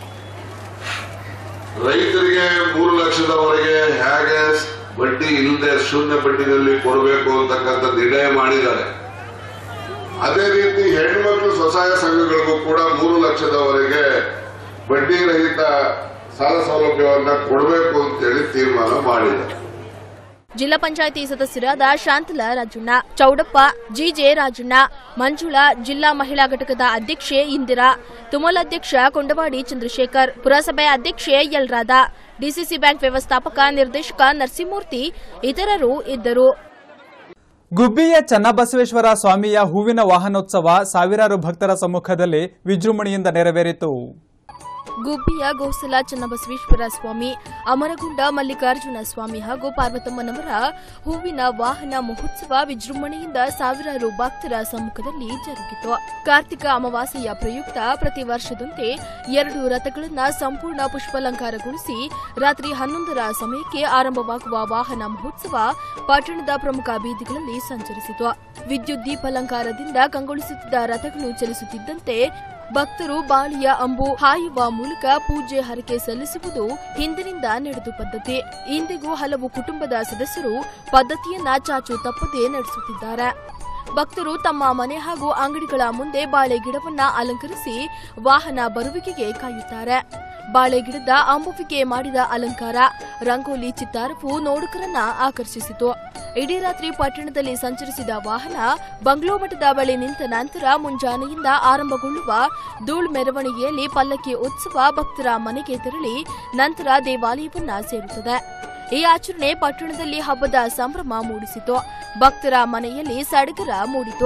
ರೈತರಿಗೆ 3 ಲಕ್ಷದವರೆಗೆ ಹೇಗೆ ಬಡ್ಡಿ ಇಲ್ಲದೆ ಶೂನ್ಯ ಬಡ್ಡಿನಲ್ಲಿ ಕೊಡಬೇಕು ಅಂತಕ್ಕಂಥ ನಿರ್ಣಯ ಮಾಡಿದ್ದಾರೆ. ಅದೇ ರೀತಿ ಹೆಣ್ಮಕ್ಳು ಸ್ವಸಹಾಯ ಸಂಘಗಳಿಗೂ ಕೂಡ 3 ಲಕ್ಷದವರೆಗೆ ಬಡ್ಡಿ ರಹಿತ ಸಾಲ ಸೌಲಭ್ಯವನ್ನ ಕೊಡಬೇಕು ಅಂತೇಳಿ ತೀರ್ಮಾನ ಮಾಡಿದ್ದಾರೆ. ಜಿಲ್ಲಾ ಪಂಚಾಯಿತಿ ಸದಸ್ಯರಾದ ಶಾಂತಲಾ ರಾಜಣ್ಣ, ಚೌಡಪ್ಪ, ಜಿಜೆ ರಾಜಣ್ಣ, ಮಂಜುಳಾ, ಜಿಲ್ಲಾ ಮಹಿಳಾ ಘಟಕದ ಅಧ್ಯಕ್ಷೆ ಇಂದಿರಾ, ತುಮಲ್ ಅಧ್ಯಕ್ಷ ಕೊಂಡವಾಡಿ ಚಂದ್ರಶೇಖರ್, ಪುರಸಭೆ ಅಧ್ಯಕ್ಷೆ ಎಲ್ ರಾಧಾ, ಡಿಸಿಸಿ ಬ್ಯಾಂಕ್ ವ್ಯವಸ್ಥಾಪಕ ನಿರ್ದೇಶಕ ನರಸಿಂಹಮೂರ್ತಿ ಇತರರು ಇದ್ದರು. ಗುಬ್ಬಿಯ ಚನ್ನಬಸವೇಶ್ವರ ಸ್ವಾಮಿಯ ಹೂವಿನ ವಾಹನೋತ್ಸವ ಸಾವಿರಾರು ಭಕ್ತರ ಸಮ್ಮುಖದಲ್ಲಿ ವಿಜೃಂಭಣೆಯಿಂದ ನೆರವೇರಿತು. ಗುಬ್ಬಿಯ ಗೋಸಲ ಚನ್ನಬಸವೇಶ್ವರ ಸ್ವಾಮಿ, ಅಮರಗುಂಡ ಮಲ್ಲಿಕಾರ್ಜುನ ಸ್ವಾಮಿ ಹಾಗೂ ಪಾರ್ವತಮ್ಮನವರ ಹೂವಿನ ವಾಹನ ಮಹೋತ್ಸವ ವಿಜೃಂಭಣೆಯಿಂದ ಸಾವಿರಾರು ಭಕ್ತರ ಸಮ್ಮುಖದಲ್ಲಿ ಜರುಗಿತು. ಕಾರ್ತಿಕ ಅಮಾವಾಸ್ಯೆಯ ಪ್ರಯುಕ್ತ ಪ್ರತಿ ವರ್ಷದಂತೆ 2 ರಥಗಳನ್ನು ಸಂಪೂರ್ಣ ಪುಷ್ಪಾಲಂಕಾರಗೊಳಿಸಿ ರಾತ್ರಿ 11ರ ಸಮಯಕ್ಕೆ ಆರಂಭವಾಗುವ ವಾಹನ ಮಹೋತ್ಸವ ಪಟ್ಟಣದ ಪ್ರಮುಖ ಬೀದಿಗಳಲ್ಲಿ ಸಂಚರಿಸಿತು. ವಿದ್ಯುತ್ ದೀಪಾಲಂಕಾರದಿಂದ ಕಂಗೊಳಿಸುತ್ತಿದ್ದ ರಥಗಳು ಚಲಿಸುತ್ತಿದ್ದಂತೆ ಭಕ್ತರು ಬಾಳಿಯ ಅಂಬು ಹಾಯುವ ಮೂಲಕ ಪೂಜೆ ಹರಕೆ ಸಲ್ಲಿಸುವುದು ಹಿಂದಿನಿಂದ ನಡೆದು ಪದ್ಧತಿ. ಇಂದಿಗೂ ಹಲವು ಕುಟುಂಬದ ಸದಸ್ಯರು ಪದ್ಧತಿಯನ್ನ ಚಾಚು ತಪ್ಪದೆ ನಡೆಸುತ್ತಿದ್ದಾರೆ. ಭಕ್ತರು ತಮ್ಮ ಮನೆ ಹಾಗೂ ಅಂಗಡಿಗಳ ಮುಂದೆ ಬಾಳೆ ಗಿಡವನ್ನ ಅಲಂಕರಿಸಿ ವಾಹನ ಬರುವಿಕೆಗೆ ಕಾಯುತ್ತಾರೆ. ಬಾಳೆ ಗಿಡದ ಅಂಬುವಿಗೆ ಮಾಡಿದ ಅಲಂಕಾರ, ರಂಗೋಲಿ ಚಿತ್ತಾರವು ನೋಡುಗರನ್ನ ಆಕರ್ಷಿಸಿತು. ಇಡೀ ರಾತ್ರಿ ಪಟ್ಟಣದಲ್ಲಿ ಸಂಚರಿಸಿದ ವಾಹನ ಬಂಗ್ಲೋ ಮಠದ ಬಳಿ ನಿಂತ ನಂತರ ಮುಂಜಾನೆಯಿಂದ ಆರಂಭಗೊಳ್ಳುವ ಧೂಳ್ ಮೆರವಣಿಗೆಯಲ್ಲಿ ಪಲ್ಲಕ್ಕಿ ಉತ್ಸವ ಭಕ್ತರ ಮನೆಗೆ ತೆರಳಿ ನಂತರ ದೇವಾಲಯವನ್ನ ಸೇರುತ್ತದೆ. ಈ ಆಚರಣೆ ಪಟ್ಟಣದಲ್ಲಿ ಹಬ್ಬದ ಸಂಭ್ರಮ ಮೂಡಿಸಿತು. ಭಕ್ತರ ಮನೆಯಲ್ಲಿ ಸಡಗರ ಮೂಡಿತು.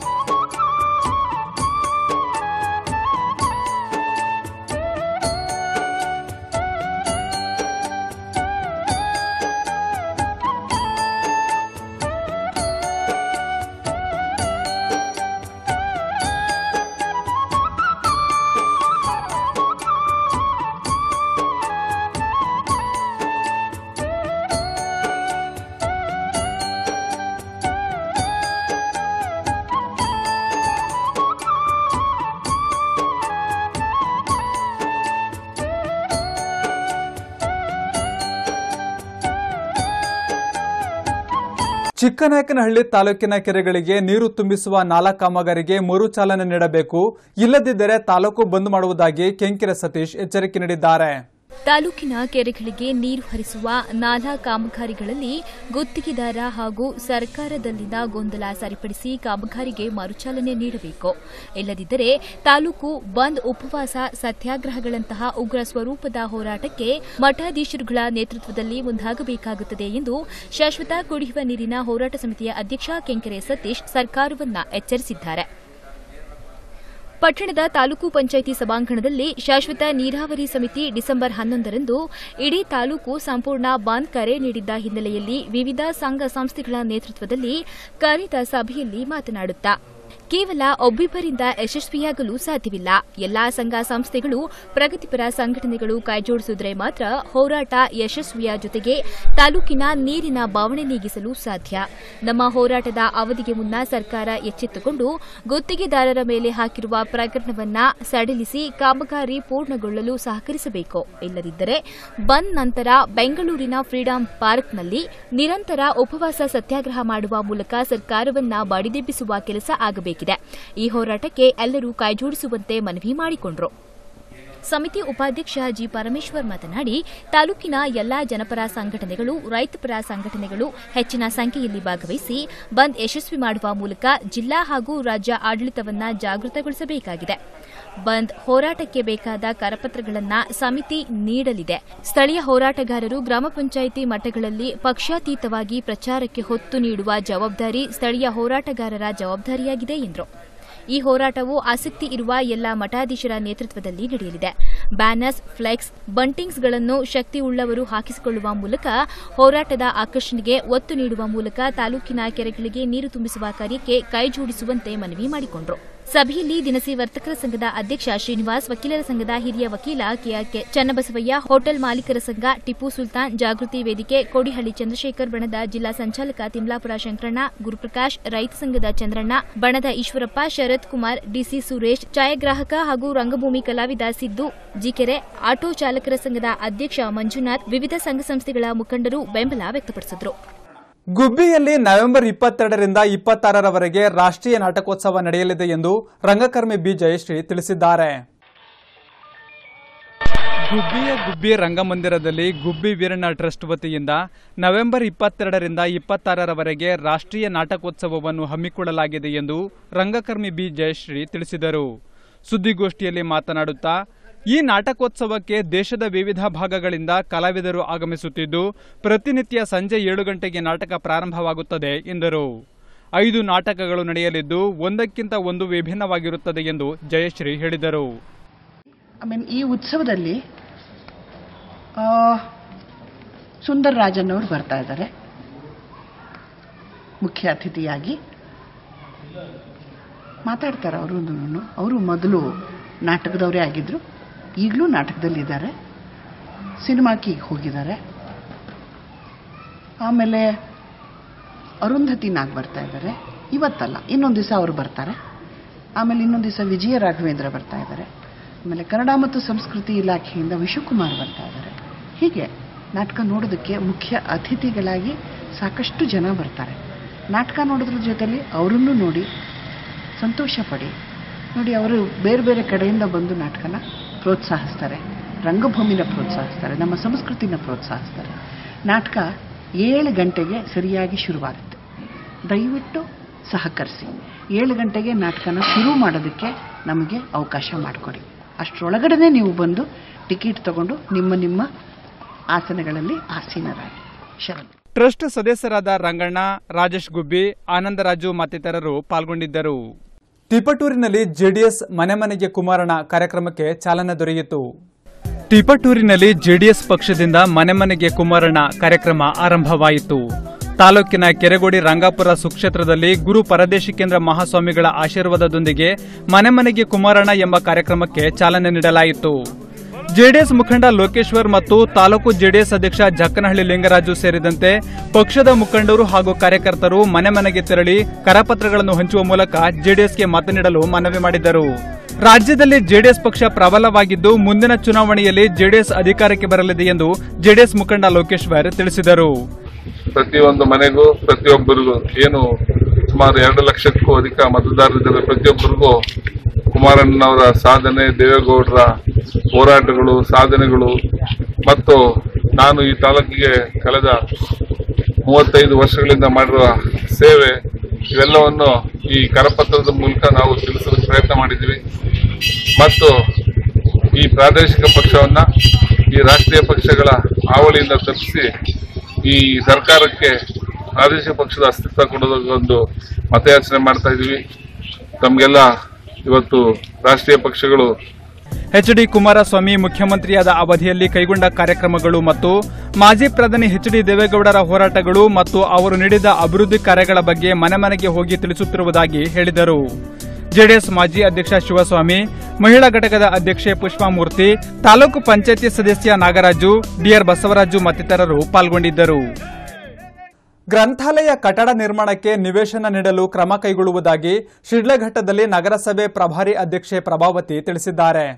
ಚಿಕ್ಕನಾಯಕನಹಳ್ಳಿ ತಾಲೂಕಿನ ಕೆರೆಗಳಿಗೆ ನೀರು ತುಂಬಿಸುವ ನಾಲಾ ಕಾಮಗಾರಿಗೆ ಮರು ಚಾಲನೆ ನೀಡಬೇಕು, ಇಲ್ಲದಿದ್ದರೆ ತಾಲೂಕು ಬಂದ್ ಮಾಡುವುದಾಗಿ ಕೆಂಕೆರೆ ಸತೀಶ್ ಎಚ್ಚರಿಕೆ ನೀಡಿದ್ದಾರೆ. ತಾಲೂಕಿನ ಕೆರೆಗಳಿಗೆ ನೀರು ಹರಿಸುವ ನಾಲಾ ಕಾಮಗಾರಿಗಳಲ್ಲಿ ಗುತ್ತಿಗೆದಾರ ಹಾಗೂ ಸರ್ಕಾರದಲ್ಲಿನ ಗೊಂದಲ ಸರಿಪಡಿಸಿ ಕಾಮಗಾರಿಗೆ ಮರುಚಾಲನೆ ನೀಡಬೇಕು. ಇಲ್ಲದಿದ್ದರೆ ತಾಲೂಕು ಬಂದ್, ಉಪವಾಸ, ಸತ್ಯಾಗ್ರಹಗಳಂತಹ ಉಗ್ರ ಸ್ವರೂಪದ ಹೋರಾಟಕ್ಕೆ ಮಠಾಧೀಶರುಗಳ ನೇತೃತ್ವದಲ್ಲಿ ಮುಂದಾಗಬೇಕಾಗುತ್ತದೆ ಎಂದು ಶಾಶ್ವತ ಕುಡಿಯುವ ನೀರಿನ ಹೋರಾಟ ಸಮಿತಿಯ ಅಧ್ಯಕ್ಷ ಕೆಂಕೆರೆ ಸತೀಶ್ ಸರ್ಕಾರವನ್ನು ಎಚ್ಚರಿಸಿದ್ದಾರೆ. ಪಟ್ಟಣದ ತಾಲೂಕು ಪಂಚಾಯಿತಿ ಸಭಾಂಗಣದಲ್ಲಿ ಶಾಶ್ವತ ನೀರಾವರಿ ಸಮಿತಿ ಡಿಸೆಂಬರ್ 11ರಂದು ಇಡೀ ತಾಲೂಕು ಸಂಪೂರ್ಣ ಬಂದ್ ಕರೆ ನೀಡಿದ್ದ ಹಿನ್ನೆಲೆಯಲ್ಲಿ ವಿವಿಧ ಸಂಘ ಸಂಸ್ಥೆಗಳ ನೇತೃತ್ವದಲ್ಲಿ ಕರೆದ ಸಭೆಯಲ್ಲಿ ಮಾತನಾಡುತ್ತಾ, ಕೇವಲ ಒಬ್ಬಿಬ್ಬರಿಂದ ಯಶಸ್ವಿಯಾಗಲು ಸಾಧ್ಯವಿಲ್ಲ. ಎಲ್ಲಾ ಸಂಘ ಸಂಸ್ಥೆಗಳು, ಪ್ರಗತಿಪರ ಸಂಘಟನೆಗಳು ಕೈಜೋಡಿಸಿದರೆ ಮಾತ್ರ ಹೋರಾಟ ಯಶಸ್ವಿಯ ಜೊತೆಗೆ ತಾಲೂಕಿನ ನೀರಿನ ಬವಣೆ ನೀಗಿಸಲು ಸಾಧ್ಯ. ನಮ್ಮ ಹೋರಾಟದ ಅವಧಿಗೆ ಮುನ್ನ ಸರ್ಕಾರ ಎಚ್ಚೆತ್ತುಕೊಂಡು ಗುತ್ತಿಗೆದಾರರ ಮೇಲೆ ಹಾಕಿರುವ ಪ್ರಕರಣವನ್ನ ಸಡಿಲಿಸಿ ಕಾಮಗಾರಿ ಪೂರ್ಣಗೊಳ್ಳಲು ಸಹಕರಿಸಬೇಕು. ಇಲ್ಲದಿದ್ದರೆ ಬಂದ್ ನಂತರ ಬೆಂಗಳೂರಿನ ಫ್ರೀಡಂ ಪಾರ್ಕ್ನಲ್ಲಿ ನಿರಂತರ ಉಪವಾಸ ಸತ್ಯಾಗ್ರಹ ಮಾಡುವ ಮೂಲಕ ಸರ್ಕಾರವನ್ನ ಬಡಿದೆಬ್ಬಿಸುವ ಕೆಲಸ ಆಗಬೇಕಿದೆ. ಈ ಹೋರಾಟಕ್ಕೆ ಎಲ್ಲರೂ ಕೈಜೋಡಿಸುವಂತೆ ಮನವಿ ಮಾಡಿಕೊಂಡರು. ಸಮಿತಿ ಉಪಾಧ್ಯಕ್ಷ ಜಿ ಪರಮೇಶ್ವರ್ ಮಾತನಾಡಿ, ತಾಲೂಕಿನ ಎಲ್ಲಾ ಜನಪರ ಸಂಘಟನೆಗಳು, ರೈತಪರ ಸಂಘಟನೆಗಳು ಹೆಚ್ಚಿನ ಸಂಖ್ಯೆಯಲ್ಲಿ ಭಾಗವಹಿಸಿ ಬಂದ್ ಯಶಸ್ವಿ ಮಾಡುವ ಮೂಲಕ ಜಿಲ್ಲಾ ಹಾಗೂ ರಾಜ್ಯ ಆಡಳಿತವನ್ನು ಜಾಗೃತಗೊಳಿಸಬೇಕಾಗಿದೆ. ಬಂದ್ ಹೋರಾಟಕ್ಕೆ ಬೇಕಾದ ಕರಪತ್ರಗಳನ್ನು ಸಮಿತಿ ನೀಡಲಿದೆ. ಸ್ಥಳೀಯ ಹೋರಾಟಗಾರರು ಗ್ರಾಮ ಪಂಚಾಯಿತಿ ಮಟ್ಟಗಳಲ್ಲಿ ಪಕ್ಷಾತೀತವಾಗಿ ಪ್ರಚಾರಕ್ಕೆ ಹೊತ್ತು ನೀಡುವ ಜವಾಬ್ದಾರಿ ಸ್ಥಳೀಯ ಹೋರಾಟಗಾರರ ಜವಾಬ್ದಾರಿಯಾಗಿದೆ ಎಂದರು. ಈ ಹೋರಾಟವು ಆಸಕ್ತಿ ಇರುವ ಎಲ್ಲ ಮಠಾಧೀಶರ ನೇತೃತ್ವದಲ್ಲಿ ನಡೆಯಲಿದೆ. ಬ್ಯಾನರ್ಸ್, ಫ್ಲೆಕ್ಸ್, ಬಂಟಿಂಗ್ಸ್ಗಳನ್ನು ಶಕ್ತಿಯುಳ್ಳವರು ಹಾಕಿಸಿಕೊಳ್ಳುವ ಮೂಲಕ ಹೋರಾಟದ ಆಕರ್ಷಣೆಗೆ ಒತ್ತು ನೀಡುವ ಮೂಲಕ ತಾಲೂಕಿನ ಕೆರೆಗಳಿಗೆ ನೀರು ತುಂಬಿಸುವ ಕಾರ್ಯಕ್ಕೆ ಕೈಜೋಡಿಸುವಂತೆ ಮನವಿ ಮಾಡಿಕೊಂಡರು. ಸಭೆಯಲ್ಲಿ ದಿನಸಿ ವರ್ತಕರ ಸಂಘದ ಅಧ್ಯಕ್ಷ ಶ್ರೀನಿವಾಸ್, ವಕೀಲರ ಸಂಘದ ಹಿರಿಯ ವಕೀಲ ಕೆಆರ್ಕೆ ಚನ್ನಬಸವಯ್ಯ, ಹೋಟೆಲ್ ಮಾಲೀಕರ ಸಂಘ ಟಿಪ್ಪು ಸುಲ್ತಾನ್, ಜಾಗೃತಿ ವೇದಿಕೆ ಕೋಡಿಹಳ್ಳಿ ಚಂದ್ರಶೇಖರ್, ಬಣದ ಜಿಲ್ಲಾ ಸಂಚಾಲಕ ತಿಮ್ಲಾಪುರ ಶಂಕರಣ್ಣ, ಗುರುಪ್ರಕಾಶ್, ರೈತ ಸಂಘದ ಚಂದ್ರಣ್ಣ, ಬಣದ ಈಶ್ವರಪ್ಪ, ಶರತ್ ಕುಮಾರ್, ಡಿಸಿ ಸುರೇಶ್, ಛಾಯಾಗ್ರಾಹಕ ಹಾಗೂ ರಂಗಭೂಮಿ ಕಲಾವಿದ ಸಿದ್ದು, ಜಿಕೆರೆ, ಆಟೋ ಚಾಲಕರ ಸಂಘದ ಅಧ್ಯಕ್ಷ ಮಂಜುನಾಥ್, ವಿವಿಧ ಸಂಘ ಸಂಸ್ಥೆಗಳ ಮುಖಂಡರು ಬೆಂಬಲ ವ್ಯಕ್ತಪಡಿಸಿದರು. ಗುಬ್ಬಿಯಲ್ಲಿ ನವೆಂಬರ್ 22ರಿಂದ 26ರವರೆಗೆ ರಾಷ್ಟ್ರೀಯ ನಾಟಕೋತ್ಸವ ನಡೆಯಲಿದೆ ಎಂದು ರಂಗಕರ್ಮಿ ಬಿ ಜಯಶ್ರೀ ತಿಳಿಸಿದ್ದಾರೆ. ಗುಬ್ಬಿಯ ಗುಬ್ಬಿ ರಂಗಮಂದಿರದಲ್ಲಿ ಗುಬ್ಬಿ ವೀರಣ್ಣ ಟ್ರಸ್ಟ್ ವತಿಯಿಂದ ನವೆಂಬರ್ 22ರಿಂದ 26ರವರೆಗೆ ರಾಷ್ಟ್ರೀಯ ನಾಟಕೋತ್ಸವವನ್ನು ಹಮ್ಮಿಕೊಳ್ಳಲಾಗಿದೆ ಎಂದು ರಂಗಕರ್ಮಿ ಬಿ ಜಯಶ್ರೀ ತಿಳಿಸಿದರು. ಸುದ್ದಿಗೋಷ್ಠಿಯಲ್ಲಿ ಮಾತನಾಡುತ್ತಾ, ಈ ನಾಟಕೋತ್ಸವಕ್ಕೆ ದೇಶದ ವಿವಿಧ ಭಾಗಗಳಿಂದ ಕಲಾವಿದರು ಆಗಮಿಸುತ್ತಿದ್ದು, ಪ್ರತಿನಿತ್ಯ ಸಂಜೆ 7 ಗಂಟೆಗೆ ನಾಟಕ ಪ್ರಾರಂಭವಾಗುತ್ತದೆ ಎಂದರು. 5 ನಾಟಕಗಳು ನಡೆಯಲಿದ್ದು ಒಂದಕ್ಕಿಂತ ಒಂದು ವಿಭಿನ್ನವಾಗಿರುತ್ತದೆ ಎಂದು ಜಯಶ್ರೀ ಹೇಳಿದರು. ಈ ಉತ್ಸವದಲ್ಲಿ ಸುಂದರ್ ರಾಜನ್ ಅವರು ಬರ್ತಾ ಇದ್ದಾರೆ ಮುಖ್ಯ ಅತಿಥಿಯಾಗಿ. ಮಾತಾಡ್ತಾರೆ ಅವರು ಮೊದಲು ನಾಟಕದವರೇ ಆಗಿದ್ರು, ಈಗಲೂ ನಾಟಕದಲ್ಲಿದ್ದಾರೆ, ಸಿನಿಮಾಕ್ಕೆ ಈಗ ಹೋಗಿದ್ದಾರೆ. ಆಮೇಲೆ ಅರುಂಧತಿ ನಾಗ್ ಬರ್ತಾ ಇದ್ದಾರೆ, ಇವತ್ತಲ್ಲ ಇನ್ನೊಂದು ದಿವಸ ಅವರು ಬರ್ತಾರೆ. ಆಮೇಲೆ ಇನ್ನೊಂದು ದಿವಸ ವಿಜಯ ರಾಘವೇಂದ್ರ ಬರ್ತಾ ಇದ್ದಾರೆ. ಆಮೇಲೆ ಕನ್ನಡ ಮತ್ತು ಸಂಸ್ಕೃತಿ ಇಲಾಖೆಯಿಂದ ವಿಶ್ವಕುಮಾರ್ ಬರ್ತಾ ಇದ್ದಾರೆ. ಹೀಗೆ ನಾಟಕ ನೋಡೋದಕ್ಕೆ ಮುಖ್ಯ ಅತಿಥಿಗಳಾಗಿ ಸಾಕಷ್ಟು ಜನ ಬರ್ತಾರೆ. ನಾಟಕ ನೋಡೋದ್ರ ಜೊತೆಲಿ ಅವರನ್ನು ನೋಡಿ ಸಂತೋಷ ಪಡಿ. ನೋಡಿ, ಅವರು ಬೇರೆ ಬೇರೆ ಕಡೆಯಿಂದ ಬಂದು ನಾಟಕನ ಪ್ರೋತ್ಸಾಹಿಸ್ತಾರೆ, ರಂಗಭೂಮಿನ ಪ್ರೋತ್ಸಾಹಿಸ್ತಾರೆ, ನಮ್ಮ ಸಂಸ್ಕೃತಿನ ಪ್ರೋತ್ಸಾಹಿಸ್ತಾರೆ. ನಾಟಕ 7 ಗಂಟೆಗೆ ಸರಿಯಾಗಿ ಶುರುವಾಗುತ್ತೆ. ದಯವಿಟ್ಟು ಸಹಕರಿಸಿ. 7 ಗಂಟೆಗೆ ನಾಟಕನ ಶುರು ಮಾಡೋದಕ್ಕೆ ನಮಗೆ ಅವಕಾಶ ಮಾಡಿಕೊಡಿ. ಅಷ್ಟರೊಳಗಡೆ ನೀವು ಬಂದು ಟಿಕೆಟ್ ತಗೊಂಡು ನಿಮ್ಮ ಆಸನಗಳಲ್ಲಿ ಆಸೀನರಾಗಿ. ಶರಣು. ಟ್ರಸ್ಟ್ ಸದಸ್ಯರಾದ ರಂಗಣ್ಣ, ರಾಜೇಶ್ ಗುಬ್ಬಿ, ಆನಂದರಾಜು ಮತ್ತಿತರರು ಪಾಲ್ಗೊಂಡಿದ್ದರು. ತಿಪಟೂರಿನಲ್ಲಿ ಜೆಡಿಎಸ್ ಮನೆ ಮನೆಗೆ ಕುಮಾರಣ್ಣ ಕಾರ್ಯಕ್ರಮಕ್ಕೆ ಚಾಲನೆ ದೊರೆಯಿತು. ತಿಪಟೂರಿನಲ್ಲಿ ಜೆಡಿಎಸ್ ಪಕ್ಷದಿಂದ ಮನೆ ಮನೆಗೆ ಕುಮಾರಣ್ಣ ಕಾರ್ಯಕ್ರಮ ಆರಂಭವಾಯಿತು. ತಾಲೂಕಿನ ಕೆರೆಗೋಡಿ ರಂಗಾಪುರ ಸುಕ್ಷೇತ್ರದಲ್ಲಿ ಗುರು ಪರದೇಶಿಕೇಂದ್ರ ಮಹಾಸ್ವಾಮಿಗಳ ಆಶೀರ್ವಾದದೊಂದಿಗೆ ಮನೆ ಮನೆಗೆ ಕುಮಾರಣ್ಣ ಎಂಬ ಕಾರ್ಯಕ್ರಮಕ್ಕೆ ಚಾಲನೆ ನೀಡಲಾಯಿತು. ಜೆಡಿಎಸ್ ಮುಖಂಡ ಲೋಕೇಶ್ವರ್ ಮತ್ತು ತಾಲೂಕು ಜೆಡಿಎಸ್ ಅಧ್ಯಕ್ಷ ಜಕ್ಕನಹಳ್ಳಿ ಲಿಂಗರಾಜು ಸೇರಿದಂತೆ ಪಕ್ಷದ ಮುಖಂಡರು ಹಾಗೂ ಕಾರ್ಯಕರ್ತರು ಮನೆ ಮನೆಗೆ ತೆರಳಿ ಕರಪತ್ರಗಳನ್ನು ಹಂಚುವ ಮೂಲಕ ಜೆಡಿಎಸ್ಗೆ ಮತ ನೀಡಲು ಮನವಿ ಮಾಡಿದರು. ರಾಜ್ಯದಲ್ಲಿ ಜೆಡಿಎಸ್ ಪಕ್ಷ ಪ್ರಬಲವಾಗಿದ್ದು ಮುಂದಿನ ಚುನಾವಣೆಯಲ್ಲಿ ಜೆಡಿಎಸ್ ಅಧಿಕಾರಕ್ಕೆ ಬರಲಿದೆ ಎಂದು ಜೆಡಿಎಸ್ ಮುಖಂಡ ಲೋಕೇಶ್ವರ್ ತಿಳಿಸಿದರು. ಪ್ರತಿಯೊಂದು ಮನೆಗೂ ಪ್ರತಿಯೊಬ್ಬರಿಗೂ ಏನು ಸುಮಾರು 2 ಲಕ್ಷಕ್ಕೂ ಅಧಿಕ ಮತದಾರರಿದ್ದಾರೆ. ಪ್ರತಿಯೊಬ್ಬರಿಗೂ ಕುಮಾರಣ್ಣನವರ ಸಾಧನೆ, ದೇವೇಗೌಡರ ಹೋರಾಟಗಳು, ಸಾಧನೆಗಳು ಮತ್ತು ನಾನು ಈ ತಾಲೂಕಿಗೆ ಕಳೆದ 35 ವರ್ಷಗಳಿಂದ ಮಾಡಿರುವ ಸೇವೆ ಇವೆಲ್ಲವನ್ನು ಈ ಕರಪತ್ರದ ಮೂಲಕ ನಾವು ತಿಳಿಸಲು ಪ್ರಯತ್ನ ಮಾಡಿದ್ದೀವಿ. ಮತ್ತು ಈ ಪ್ರಾದೇಶಿಕ ಪಕ್ಷವನ್ನ ಈ ರಾಷ್ಟ್ರೀಯ ಪಕ್ಷಗಳ ಹಾವಳಿಯಿಂದ ತಪ್ಪಿಸಿ ಈ ಸರ್ಕಾರಕ್ಕೆ ಪ್ರಾದೇಶಿಕ ಪಕ್ಷದ ಅಸ್ತಿತ್ವ ಕೊಡೋದಕ್ಕೊಂದು ಮತಯಾಚನೆ ಮಾಡ್ತಾ ಇದ್ದೀವಿ. ತಮಗೆಲ್ಲ ಇವತ್ತು ರಾಷ್ಟ್ರೀಯ ಪಕ್ಷಗಳು ಎಚ್.ಡಿ. ಕುಮಾರಸ್ವಾಮಿ ಮುಖ್ಯಮಂತ್ರಿಯಾದ ಅವಧಿಯಲ್ಲಿ ಕೈಗೊಂಡ ಕಾರ್ಯಕ್ರಮಗಳು ಮತ್ತು ಮಾಜಿ ಪ್ರಧಾನಿ ಎಚ್.ಡಿ. ದೇವೇಗೌಡರ ಹೋರಾಟಗಳು ಮತ್ತು ಅವರು ನೀಡಿದ ಅಭಿವೃದ್ಧಿ ಕಾರ್ಯಗಳ ಬಗ್ಗೆ ಮನೆ ಮನೆಗೆ ಹೋಗಿ ತಿಳಿಸುತ್ತಿರುವುದಾಗಿ ಹೇಳಿದರು. ಜೆಡಿಎಸ್ ಮಾಜಿ ಅಧ್ಯಕ್ಷ ಶಿವಸ್ವಾಮಿ, ಮಹಿಳಾ ಘಟಕದ ಅಧ್ಯಕ್ಷೆ ಪುಷ್ಪಮೂರ್ತಿ, ತಾಲೂಕು ಪಂಚಾಯಿತಿ ಸದಸ್ಯ ನಾಗರಾಜು, ಡಿಆರ್ ಬಸವರಾಜು ಮತ್ತಿತರರು ಪಾಲ್ಗೊಂಡಿದ್ದರು. ಗ್ರಂಥಾಲಯ ಕಟ್ಟಡ ನಿರ್ಮಾಣಕ್ಕೆ ನಿವೇಶನ ನೀಡಲು ಕ್ರಮ ಕೈಗೊಳ್ಳುವುದಾಗಿ ಶಿಡ್ಲಘಟ್ಟದಲ್ಲಿ ನಗರಸಭೆ ಪ್ರಭಾರಿ ಅಧ್ಯಕ್ಷೆ ಪ್ರಭಾವತಿ ತಿಳಿಸಿದ್ದಾರೆ.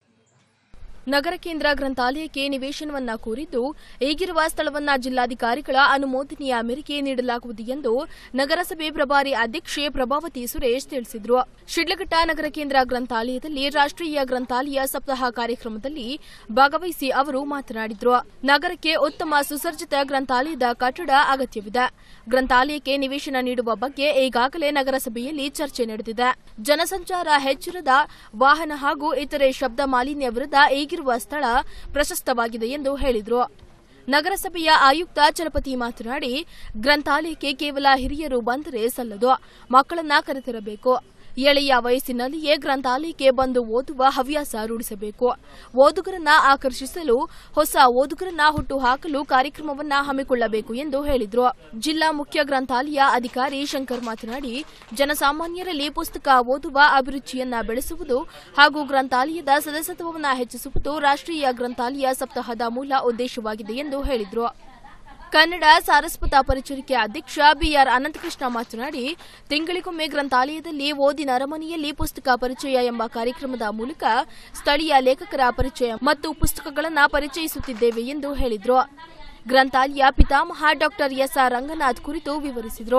ನಗರ ಕೇಂದ್ರ ಗ್ರಂಥಾಲಯಕ್ಕೆ ನಿವೇಶನವನ್ನ ಕೋರಿದ್ದು ಈಗಿರುವ ಸ್ಥಳವನ್ನ ಜಿಲ್ಲಾಧಿಕಾರಿಗಳ ಅನುಮೋದನೆಯ ಮೇರೆಗೆ ನೀಡಲಾಗುವುದು ಎಂದು ನಗರಸಭೆ ಪ್ರಭಾರಿ ಅಧ್ಯಕ್ಷೆ ಪ್ರಭಾವತಿ ಸುರೇಶ್ ತಿಳಿಸಿದರು. ಶಿಡ್ಲಘಟ್ಟ ನಗರ ಕೇಂದ್ರ ಗ್ರಂಥಾಲಯದಲ್ಲಿ ರಾಷ್ಟ್ರೀಯ ಗ್ರಂಥಾಲಯ ಸಪ್ತಾಹ ಕಾರ್ಯಕ್ರಮದಲ್ಲಿ ಭಾಗವಹಿಸಿ ಅವರು ಮಾತನಾಡಿದರು. ನಗರಕ್ಕೆ ಉತ್ತಮ ಸುಸಜ್ಜಿತ ಗ್ರಂಥಾಲಯದ ಕಟ್ಟಡ ಅಗತ್ಯವಿದೆ. ಗ್ರಂಥಾಲಯಕ್ಕೆ ನಿವೇಶನ ನೀಡುವ ಬಗ್ಗೆ ಈಗಾಗಲೇ ನಗರಸಭೆಯಲ್ಲಿ ಚರ್ಚೆ ನಡೆದಿದೆ. ಜನಸಂಚಾರ ಹೆಚ್ಚಿರದ ವಾಹನ ಹಾಗೂ ಇತರೆ ಶಬ್ದ ಮಾಲಿನ್ಯ ವಿರುದ್ಧ ಈಗಿರುವ ಸ್ಥಳ ಪ್ರಶಸ್ತವಾಗಿದೆ ಎಂದು ಹೇಳಿದರು. ನಗರಸಭೆಯ ಆಯುಕ್ತ ಚಲಪತಿ ಮಾತನಾಡಿ, ಗ್ರಂಥಾಲಯಕ್ಕೆ ಕೇವಲ ಹಿರಿಯರು ಬಂದರೆ ಸಲ್ಲದು, ಮಕ್ಕಳನ್ನ ಕರೆತರಬೇಕು. ಎಳೆಯ ವಯಸ್ಸಿನಲ್ಲಿಯೇ ಗ್ರಂಥಾಲಯಕ್ಕೆ ಬಂದು ಓದುವ ಹವ್ಯಾಸ ರೂಢಿಸಬೇಕು. ಓದುಗರನ್ನ ಆಕರ್ಷಿಸಲು ಹೊಸ ಓದುಗರನ್ನ ಹುಟ್ಟುಹಾಕಲು ಕಾರ್ಯಕ್ರಮವನ್ನ ಹಮ್ಮಿಕೊಳ್ಳಬೇಕು ಎಂದು ಹೇಳಿದರು. ಜಿಲ್ಲಾ ಮುಖ್ಯ ಗ್ರಂಥಾಲಯ ಅಧಿಕಾರಿ ಶಂಕರ್ ಮಾತನಾಡಿ, ಜನಸಾಮಾನ್ಯರಲ್ಲಿ ಪುಸ್ತಕ ಓದುವ ಅಭಿರುಚಿಯನ್ನ ಬೆಳೆಸುವುದು ಹಾಗೂ ಗ್ರಂಥಾಲಯದ ಸದಸ್ಯತ್ವವನ್ನು ಹೆಚ್ಚಿಸುವುದು ರಾಷ್ಟ್ರೀಯ ಗ್ರಂಥಾಲಯ ಸಪ್ತಾಹದ ಮೂಲ ಉದ್ದೇಶವಾಗಿದೆ ಎಂದು ಹೇಳಿದರು. ಕನ್ನಡ ಸಾರಸ್ವತ ಪರಿಚರಿಕೆ ಅಧ್ಯಕ್ಷ ಬಿಆರ್ ಅನಂತಕೃಷ್ಣ ಮಾತನಾಡಿ, ತಿಂಗಳಿಗೊಮ್ಮೆ ಗ್ರಂಥಾಲಯದಲ್ಲಿ ಓದಿನ ಅರಮನೆಯಲ್ಲಿ ಪುಸ್ತಕ ಪರಿಚಯ ಎಂಬ ಕಾರ್ಯಕ್ರಮದ ಮೂಲಕ ಸ್ಥಳೀಯ ಲೇಖಕರ ಪರಿಚಯ ಮತ್ತು ಪುಸ್ತಕಗಳನ್ನು ಪರಿಚಯಿಸುತ್ತಿದ್ದೇವೆ ಎಂದು ಹೇಳಿದರು. ಗ್ರಂಥಾಲಯ ಪಿತಾಮಹ ಡಾ ಎಸ್ಆರ್ ರಂಗನಾಥ್ ಕುರಿತು ವಿವರಿಸಿದರು.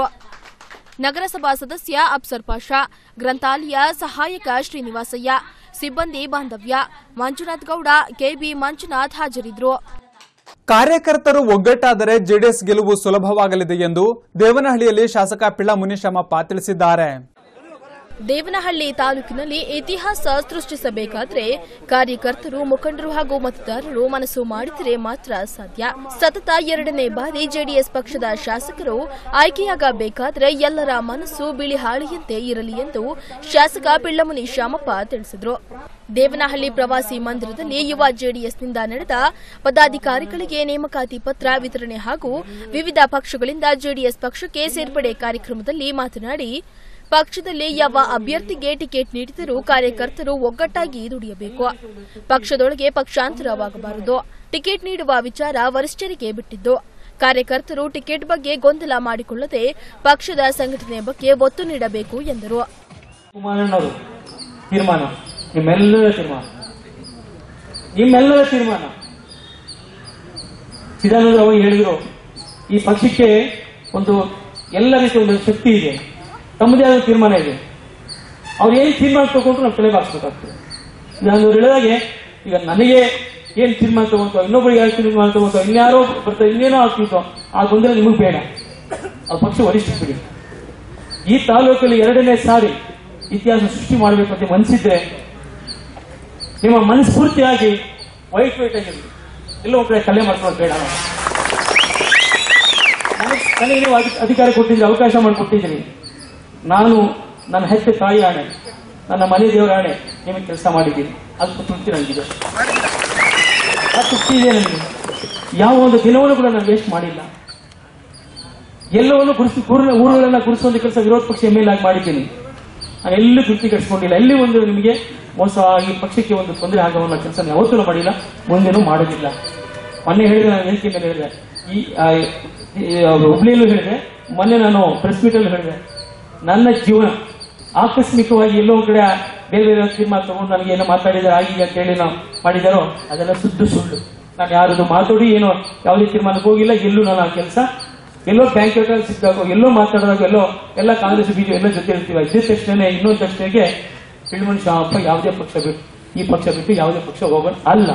ನಗರಸಭಾ ಸದಸ್ಯ ಅಫ್ಸರ್ ಪಾಷಾ, ಗ್ರಂಥಾಲಯ ಸಹಾಯಕ ಶ್ರೀನಿವಾಸಯ್ಯ, ಸಿಬ್ಬಂದಿ ಬಾಂಧವ್ಯ, ಮಂಜುನಾಥ್ ಗೌಡ, ಕೆಬಿ ಮಂಜುನಾಥ್ ಹಾಜರಿದ್ದರು. ಕಾರ್ಯಕರ್ತರು ಒಗ್ಗಟ್ಟಾದರೆ ಜೆಡಿಎಸ್ ಗೆಲುವು ಸುಲಭವಾಗಲಿದೆ ಎಂದು ದೇವನಹಳ್ಳಿಯಲ್ಲಿ ಶಾಸಕ ಪಿಳ್ಳ ಮುನಿಶಾಮಪ್ಪ ತಿಳಿಸಿದ್ದಾರೆ. ದೇವನಹಳ್ಳಿ ತಾಲೂಕಿನಲ್ಲಿ ಇತಿಹಾಸ ಸೃಷ್ಟಿಸಬೇಕಾದ್ರೆ ಕಾರ್ಯಕರ್ತರು, ಮುಖಂಡರು ಹಾಗೂ ಮತದಾರರು ಮನಸ್ಸು ಮಾಡಿದರೆ ಮಾತ್ರ ಸಾಧ್ಯ. ಸತತ 2ನೇ ಬಾರಿ ಜೆಡಿಎಸ್ ಪಕ್ಷದ ಶಾಸಕರು ಆಯ್ಕೆಯಾಗಬೇಕಾದ್ರೆ ಎಲ್ಲರ ಮನಸ್ಸು ಬಿಳಿ ಹಾಳಿಯಂತೆ ಇರಲಿ ಎಂದು ಶಾಸಕ ಪಿಳ್ಳಮುನಿ ಶಾಮಪ್ಪ ತಿಳಿಸಿದರು. ದೇವನಹಳ್ಳಿ ಪ್ರವಾಸಿ ಮಂದಿರದಲ್ಲಿ ಯುವ ಜೆಡಿಎಸ್ನಿಂದ ನಡೆದ ಪದಾಧಿಕಾರಿಗಳಿಗೆ ನೇಮಕಾತಿ ಪತ್ರ ವಿತರಣೆ ಹಾಗೂ ವಿವಿಧ ಪಕ್ಷಗಳಿಂದ ಜೆಡಿಎಸ್ ಪಕ್ಷಕ್ಕೆ ಸೇರ್ಪಡೆ ಕಾರ್ಯಕ್ರಮದಲ್ಲಿ ಮಾತನಾಡಿ, ಪಕ್ಷದಲ್ಲಿ ಯಾವ ಅಭ್ಯರ್ಥಿಗೆ ಟಿಕೆಟ್ ನೀಡಿದರೂ ಕಾರ್ಯಕರ್ತರು ಒಗ್ಗಟ್ಟಾಗಿ ದುಡಿಯಬೇಕು. ಪಕ್ಷದೊಳಗೆ ಪಕ್ಷಾಂತರವಾಗಬಾರದು. ಟಿಕೆಟ್ ನೀಡುವ ವಿಚಾರ ವರಿಷ್ಠರಿಗೆ ಬಿಟ್ಟಿದ್ದು. ಕಾರ್ಯಕರ್ತರು ಟಿಕೆಟ್ ಬಗ್ಗೆ ಗೊಂದಲ ಮಾಡಿಕೊಳ್ಳದೆ ಪಕ್ಷದ ಸಂಘಟನೆ ಬಗ್ಗೆ ಒತ್ತು ನೀಡಬೇಕು ಎಂದರು. ನಿಮ್ಮೆಲ್ಲರ ತೀರ್ಮಾನ ಚಿದಾನಂದ ಅವರು ಹೇಳಿದ್ರು, ಈ ಪಕ್ಷಕ್ಕೆ ಎಲ್ಲ ರೀತಿಯ ಒಂದು ಶಕ್ತಿ ಇದೆ, ತಮ್ಮದೇ ಆದ ತೀರ್ಮಾನ ಇದೆ. ಅವ್ರು ಏನು ತೀರ್ಮಾನ ತಗೊಂಡ್ರು ನಾವು ತಲೆ ಬಾಗಿಸ್ಬೇಕಾಗ್ತದೆ. ನಾನು ಹೇಳಿದಾಗೆ ಈಗ ನನಗೆ ಏನ್ ತೀರ್ಮಾನ ತಗೊಂತೋ, ಇನ್ನೊಬ್ಬರಿಗೆ ಯಾರು ತೀರ್ಮಾನ ತಗೊಂತೋ, ಇನ್ಯಾರೋ ಬರ್ತಾರೆ, ಇನ್ನೇನೋ ಆಗ್ತಿತ್ತೋ, ಆ ಗೊಂದಲ ನಿಮಗೆ ಬೇಡ. ಆ ಪಕ್ಷ ವರಿಷ್ಠ ಬಿಡಿ. ಈ ತಾಲೂಕಲ್ಲಿ 2ನೇ ಸಾರಿ ಇತಿಹಾಸ ಸೃಷ್ಟಿ ಮಾಡಬೇಕು ಅಂತ ಮನಸ್ಸಿದ್ರೆ ನಿಮ್ಮ ಮನಸ್ಫೂರ್ತಿಯಾಗಿ ವೈಟ್ ಆಗಿರಲಿ, ಎಲ್ಲೋ ಒಬ್ಬರೇ ಕಲೆ ಮಾಡ್ಕೊಳ್ಳೋದು ಬೇಡ. ನನಗೆ ನೀವು ಅಧಿಕಾರ ಕೊಟ್ಟಿದ್ದೀರಿ, ಅವಕಾಶ ಮಾಡಿಕೊಟ್ಟಿದ್ದೀರಿ. ನಾನು ನನ್ನ ಹೆತ್ತ ತಾಯಿ ಆಣೆ, ನನ್ನ ಮನೆ ದೇವರ ಆಣೆ ನಿಮಗೆ ಕೆಲಸ ಮಾಡಿದ್ದೀನಿ. ಅದು ತೃಪ್ತಿ ನನಗಿದೆ, ಆ ತೃಪ್ತಿ ಇದೆ ನನಗೆ. ಯಾವ ಒಂದು ದಿನವನ್ನು ಕೂಡ ನಾನು ವೇಸ್ಟ್ ಮಾಡಿಲ್ಲ. ಎಲ್ಲವನ್ನು ಊರುಗಳೆಲ್ಲ ಗುರುಸುವಂತ ಕೆಲಸ ವಿರೋಧ ಪಕ್ಷ MLA ಆಗಿ ಮಾಡಿದ್ದೀನಿ. ನಾನು ಎಲ್ಲೂ ತೃಪ್ತಿ ಕಟ್ಸ್ಕೊಂಡಿಲ್ಲ. ಎಲ್ಲಿ ಒಂದು ನಿಮಗೆ ಮೋಸ ಈ ಪಕ್ಷಕ್ಕೆ ಒಂದು ತೊಂದರೆ ಆಗುವ ಕೆಲಸ ಯಾವತ್ತೂ ಮಾಡಿಲ್ಲ, ಮುಂದೇನೂ ಮಾಡೋದಿಲ್ಲ. ಮೊನ್ನೆ ಹೇಳಿದೆ, ನಾನು ವೇದಿಕೆ ಮೇಲೆ ಹೇಳಿದೆ, ಈ ಹುಬ್ಳಿಯಲ್ಲೂ ಹೇಳಿದೆ, ಮೊನ್ನೆ ನಾನು ಪ್ರೆಸ್ ಮೀಟಲ್ಲಿ ಹೇಳಿದೆ, ನನ್ನ ಜೀವನ ಆಕಸ್ಮಿಕವಾಗಿ ಎಲ್ಲೋ ಕಡೆ ಬೇರೆ ಬೇರೆ ತೀರ್ಮಾನ ತಗೊಂಡು ನನಗೆ ಏನೋ ಮಾತಾಡಿದ್ರೆ ಆಗಿದೆ ಅಂತ ಹೇಳಿ ನಾವು ಮಾಡಿದಾರೋ ಅದೆಲ್ಲ ಸುಳ್ಳು. ನಾನು ಯಾರದು ಮಾತಾಡಿ ಏನೋ ಯಾವುದೇ ತೀರ್ಮಾನಕ್ಕೆ ಹೋಗಿಲ್ಲ. ಎಲ್ಲೂ ನಾನು ಆ ಕೆಲಸ ಎಲ್ಲೋ ಬ್ಯಾಂಕ್ ಸಿಕ್ಕಾಗೋ, ಎಲ್ಲೋ ಮಾತಾಡಿದಾಗ, ಎಲ್ಲ ಕಾಂಗ್ರೆಸ್ BJP ಎಲ್ಲ ಜೊತೆ ಇರ್ತೀವಿ. ಇದ್ದ ತಕ್ಷಣ ಇನ್ನೊಂದು ತಕ್ಷಣಕ್ಕೆ ಹಿಳ್ಮಣ್ ಶಾಮಪ್ಪ ಯಾವುದೇ ಪಕ್ಷ ಬಿಟ್ಟು, ಈ ಪಕ್ಷ ಬಿಟ್ಟು ಯಾವುದೇ ಪಕ್ಷ ಹೋಗೋದು ಅಲ್ಲ.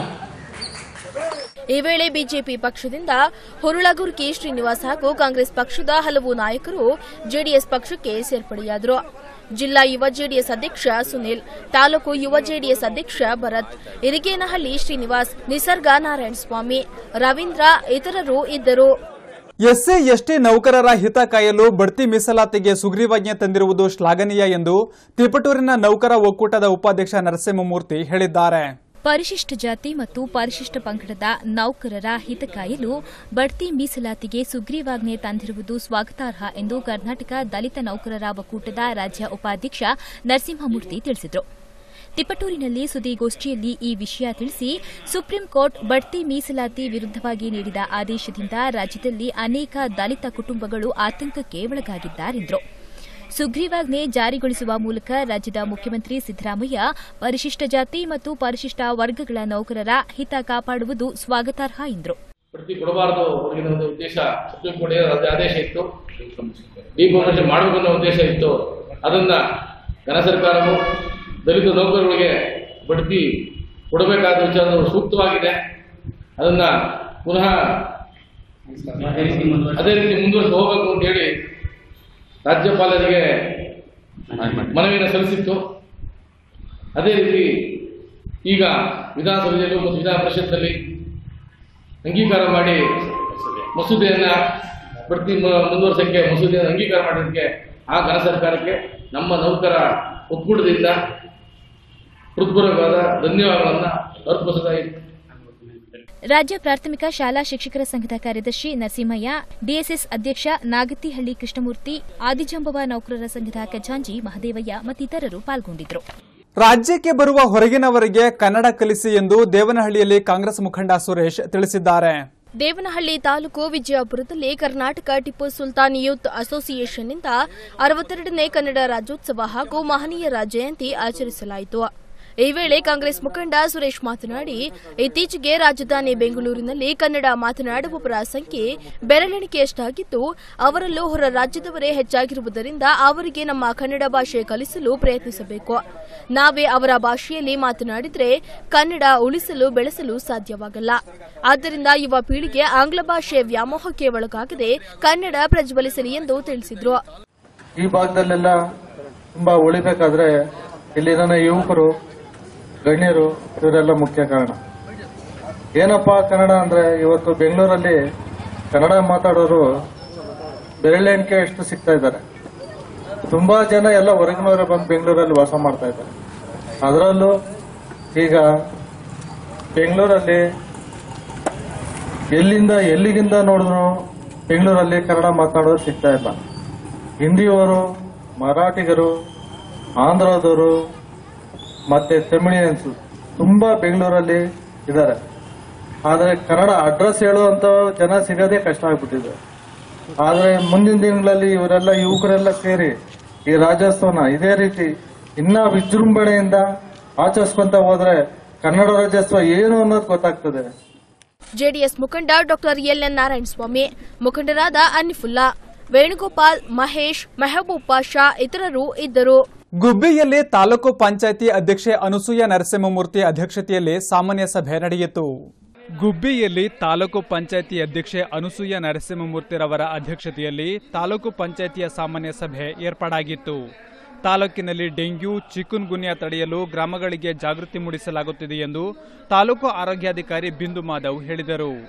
ಈ ವೇಳೆ ಬಿಜೆಪಿ ಪಕ್ಷದಿಂದ ಹುರುಳಗುರ್ಕಿ ಶ್ರೀನಿವಾಸ್ ಹಾಗೂ ಕಾಂಗ್ರೆಸ್ ಪಕ್ಷದ ಹಲವು ನಾಯಕರು ಜೆಡಿಎಸ್ ಪಕ್ಷಕ್ಕೆ ಸೇರ್ಪಡೆಯಾದರು. ಜಿಲ್ಲಾ ಯುವ ಜೆಡಿಎಸ್ ಅಧ್ಯಕ್ಷ ಸುನಿಲ್, ತಾಲೂಕು ಯುವ ಜೆಡಿಎಸ್ ಅಧ್ಯಕ್ಷ ಭರತ್, ಇರಿಗೇನಹಳ್ಳಿ ಶ್ರೀನಿವಾಸ್, ನಿಸರ್ಗ ನಾರಾಯಣಸ್ವಾಮಿ, ರವೀಂದ್ರ ಇತರರು ಇದ್ದರು. SC ST ನೌಕರರ ಹಿತ ಕಾಯಲು ಬಡ್ತಿ ಮೀಸಲಾತಿಗೆ ಸುಗ್ರೀವಾಜ್ಞೆ ತಂದಿರುವುದು ಶ್ಲಾಘನೀಯ ಎಂದು ತಿಪಟೂರಿನ ನೌಕರ ಒಕ್ಕೂಟದ ಉಪಾಧ್ಯಕ್ಷ ನರಸಿಂಹಮೂರ್ತಿ ಹೇಳಿದ್ದಾರೆ. ಪರಿಶಿಷ್ಟ ಜಾತಿ ಮತ್ತು ಪರಿಶಿಷ್ಟ ಪಂಗಡದ ನೌಕರರ ಹಿತ ಕಾಯಲು ಬಡ್ತಿ ಮೀಸಲಾತಿಗೆ ಸುಗ್ರೀವಾಜ್ಞೆ ತಂದಿರುವುದು ಸ್ವಾಗತಾರ್ಹ ಎಂದು ಕರ್ನಾಟಕ ದಲಿತ ನೌಕರರ ಒಕ್ಕೂಟದ ರಾಜ್ಯ ಉಪಾಧ್ಯಕ್ಷ ನರಸಿಂಹಮೂರ್ತಿ ತಿಳಿಸಿದರು. ತಿಪಟೂರಿನಲ್ಲಿ ಸುದ್ದಿಗೋಷ್ಠಿಯಲ್ಲಿ ಈ ವಿಷಯ ತಿಳಿಸಿ, ಸುಪ್ರೀಂ ಕೋರ್ಟ್ ಬಡ್ತಿ ಮೀಸಲಾತಿ ವಿರುದ್ದವಾಗಿ ನೀಡಿದ ಆದೇಶದಿಂದ ರಾಜ್ಯದಲ್ಲಿ ಅನೇಕ ದಲಿತ ಕುಟುಂಬಗಳು ಆತಂಕಕ್ಕೆ ಒಳಗಾಗಿದ್ದಾರೆಂದರು. ಸುಗ್ರೀವಾಜ್ಞೆ ಜಾರಿಗೊಳಿಸುವ ಮೂಲಕ ರಾಜ್ಯದ ಮುಖ್ಯಮಂತ್ರಿ ಸಿದ್ದರಾಮಯ್ಯ ಪರಿಶಿಷ್ಟ ಜಾತಿ ಮತ್ತು ಪರಿಶಿಷ್ಟ ವರ್ಗಗಳ ನೌಕರರ ಹಿತ ಕಾಪಾಡುವುದು ಸ್ವಾಗತಾರ್ಹ ಎಂದರು. ಬಡ್ತಿ ಕೊಡಬಾರದು ಅವರಿಗೆ ಒಂದು ಉದ್ದೇಶ ಸುಪ್ರೀಂ ಕೋರ್ಟ್ ಆದೇಶ ಇತ್ತು, ಡಿಫಾರ್ಮೇಷನ್ ಮಾಡಬೇಕು ಅನ್ನೋ ಉದ್ದೇಶ ಇತ್ತು. ಅದನ್ನ ಘನ ಸರ್ಕಾರವು ದಲಿತ ನೌಕರರಿಗೆ ಬಡ್ತಿ ಕೊಡಬೇಕಾದ ವಿಚಾರ ಸೂಕ್ತವಾಗಿದೆ. ಅದನ್ನ ಪುನಃ ಅದೇ ರೀತಿ ಮುಂದುವರೆದು ಹೋಗಬೇಕು ಅಂತ ಹೇಳಿ ರಾಜ್ಯಪಾಲರಿಗೆ ಮನವಿಯನ್ನು ಸಲ್ಲಿಸಿತ್ತು. ಅದೇ ರೀತಿ ಈಗ ವಿಧಾನಸಭೆಯಲ್ಲೂ ಮತ್ತು ವಿಧಾನ ಪರಿಷತ್ನಲ್ಲಿ ಅಂಗೀಕಾರ ಮಾಡಿ ಮಸೂದೆಯನ್ನ ಬಡ್ತಿ ಮುಂದುವರಿಸಕ್ಕೆ ಮಸೂದೆಯನ್ನು ಅಂಗೀಕಾರ ಮಾಡೋದಕ್ಕೆ ಆ ಘನ ಸರ್ಕಾರಕ್ಕೆ ನಮ್ಮ ನೌಕರ ಒಕ್ಕೂಟದಿಂದ ಹೃತ್ಪೂರ್ವಕವಾದ ಧನ್ಯವಾದಗಳನ್ನು ಅರ್ಪಿಸುವುದಾಗಿದೆ. ರಾಜ್ಯ ಪ್ರಾಥಮಿಕ ಶಾಲಾ ಶಿಕ್ಷಕರ ಸಂಘದ ಕಾರ್ಯದರ್ಶಿ ನರಸಿಂಹಯ್ಯ, ಡಿಎಸ್ಎಸ್ ಅಧ್ಯಕ್ಷ ನಾಗತಿಹಳ್ಳಿ ಕೃಷ್ಣಮೂರ್ತಿ, ಆದಿಜಾಂಬವ ನೌಕರರ ಸಂಘದ ಖಜಾಂಜಿ ಮಹದೇವಯ್ಯ ಮತ್ತಿತರರು ಪಾಲ್ಗೊಂಡಿದ್ದರು. ರಾಜ್ಯಕ್ಕೆ ಬರುವ ಹೊರಗಿನವರಿಗೆ ಕನ್ನಡ ಕಲಿಸಿ ಎಂದು ದೇವನಹಳ್ಳಿಯಲ್ಲಿ ಕಾಂಗ್ರೆಸ್ ಮುಖಂಡ ಸುರೇಶ್ ತಿಳಿಸಿದ್ದಾರೆ. ದೇವನಹಳ್ಳಿ ತಾಲೂಕು ವಿಜಯಪುರದಲ್ಲಿ ಕರ್ನಾಟಕ ಟಿಪ್ಪು ಸುಲ್ತಾನ್ ಯೂತ್ ಅಸೋಸಿಯೇಷನ್ನಿಂದ 62ನೇ ಕನ್ನಡ ರಾಜ್ಯೋತ್ಸವ ಹಾಗೂ ಮಹನೀಯರ ಜಯಂತಿ ಆಚರಿಸಲಾಯಿತು. ಈ ವೇಳೆ ಕಾಂಗ್ರೆಸ್ ಮುಖಂಡ ಸುರೇಶ್ ಮಾತನಾಡಿ, ಇತ್ತೀಚೆಗೆ ರಾಜಧಾನಿ ಬೆಂಗಳೂರಿನಲ್ಲಿ ಕನ್ನಡ ಮಾತನಾಡುವವರ ಸಂಖ್ಯೆ ಬೆರಳೆಣಿಕೆಯಷ್ಟಾಗಿದ್ದು, ಅವರಲ್ಲೂ ಹೊರ ರಾಜ್ಯದವರೇ ಹೆಚ್ಚಾಗಿರುವುದರಿಂದ ಅವರಿಗೆ ನಮ್ಮ ಕನ್ನಡ ಭಾಷೆ ಕಲಿಸಲು ಪ್ರಯತ್ನಿಸಬೇಕು. ನಾವೇ ಅವರ ಭಾಷೆಯಲ್ಲಿ ಮಾತನಾಡಿದರೆ ಕನ್ನಡ ಉಳಿಸಲು ಬೆಳೆಸಲು ಸಾಧ್ಯವಾಗಲ್ಲ. ಆದ್ದರಿಂದ ಯುವ ಪೀಳಿಗೆ ಆಂಗ್ಲ ಭಾಷೆ ವ್ಯಾಮೋಹಕ್ಕೆ ಒಳಗಾಗದೆ ಕನ್ನಡ ಪ್ರಜ್ವಲಿಸಲಿ ಎಂದು ತಿಳಿಸಿದರು. ಈ ಭಾಗದಲ್ಲೆಲ್ಲ ತುಂಬಾ ಉಳಿಬೇಕಾದ್ರೆ ಇಲ್ಲಿನ ಯುವಕರು, ಗಣ್ಯರು ಇವರೆಲ್ಲ ಮುಖ್ಯ ಕಾರಣ. ಏನಪ್ಪಾ ಕನ್ನಡ ಅಂದ್ರೆ, ಇವತ್ತು ಬೆಂಗಳೂರಲ್ಲಿ ಕನ್ನಡ ಮಾತಾಡೋರು ಬೆರಳೆಣಿಕೆ ಎಷ್ಟು ಸಿಗ್ತಾ ಇದ್ದಾರೆ. ತುಂಬಾ ಜನ ಎಲ್ಲ ಹೊರಗಿನವರೇ ಬಂದು ಬೆಂಗಳೂರಲ್ಲಿ ವಾಸ ಮಾಡ್ತಾ ಇದ್ದಾರೆ. ಅದರಲ್ಲೂ ಈಗ ಬೆಂಗಳೂರಲ್ಲಿ ಎಲ್ಲಿಗಿಂದ ನೋಡಿದ್ರು ಬೆಂಗಳೂರಲ್ಲಿ ಕನ್ನಡ ಮಾತನಾಡೋರು ಸಿಗ್ತಾ ಇಲ್ಲ. ಹಿಂದಿಯವರು, ಮರಾಠಿಗರು, ಆಂಧ್ರದವರು ಮತ್ತೆ ತಮಿಳಿಯನ್ಸ್ ತುಂಬಾ ಬೆಂಗಳೂರಲ್ಲಿ ಇದ್ದಾರೆ. ಆದರೆ ಕನ್ನಡ ಅಡ್ರೆಸ್ ಹೇಳುವಂತ ಜನ ಸಿಗೋದೇ ಕಷ್ಟ ಆಗ್ಬಿಟ್ಟಿದೆ. ಆದರೆ ಮುಂದಿನ ದಿನಗಳಲ್ಲಿ ಇವರೆಲ್ಲ ಯುವಕರೆಲ್ಲ ಸೇರಿ ಈ ರಾಜ್ಯೋತ್ಸವನ ಇದೇ ರೀತಿ ಇನ್ನ ವಿಜೃಂಭಣೆಯಿಂದ ಆಚರಿಸ್ಕೊಂತ ಹೋದ್ರೆ ಕನ್ನಡ ರಾಜ್ಯೋತ್ಸವ ಏನು ಅನ್ನೋದು ಗೊತ್ತಾಗ್ತದೆ. ಜೆಡಿಎಸ್ ಮುಖಂಡ ಡಾಕ್ಟರ್ ಎಲ್ಎನ್ ನಾರಾಯಣಸ್ವಾಮಿ, ಮುಖಂಡರಾದ ಅನಿಫುಲ್ಲಾ, ವೇಣುಗೋಪಾಲ್, ಮಹೇಶ್, ಮೆಹಬೂಬ್ ಪಾಷಾ ಇತರರು ಇದ್ದರು. ಗುಬ್ಬಿಯಲ್ಲಿ ತಾಲೂಕು ಪಂಚಾಯಿತಿ ಅಧ್ಯಕ್ಷೆ ಅನಸೂಯ ನರಸಿಂಹಮೂರ್ತಿ ಅಧ್ಯಕ್ಷತೆಯಲ್ಲಿ ಸಾಮಾನ್ಯ ಸಭೆ ನಡೆಯಿತು. ಗುಬ್ಬಿಯಲ್ಲಿ ತಾಲೂಕು ಪಂಚಾಯಿತಿ ಅಧ್ಯಕ್ಷೆ ಅನಸೂಯ ನರಸಿಂಹಮೂರ್ತಿರವರ ಅಧ್ಯಕ್ಷತೆಯಲ್ಲಿ ತಾಲೂಕು ಪಂಚಾಯಿತಿಯ ಸಾಮಾನ್ಯ ಸಭೆ ಏರ್ಪಾಡಾಗಿತ್ತು. ತಾಲೂಕಿನಲ್ಲಿ ಡೆಂಗ್ಯೂ, ಚಿಕುನ್ ಗುನ್ಯಾ ತಡೆಯಲು ಗ್ರಾಮಗಳಿಗೆ ಜಾಗೃತಿ ಮೂಡಿಸಲಾಗುತ್ತಿದೆ ಎಂದು ತಾಲೂಕು ಆರೋಗ್ಯಾಧಿಕಾರಿ ಬಿಂದು ಮಾಧವ್ ಹೇಳಿದರು.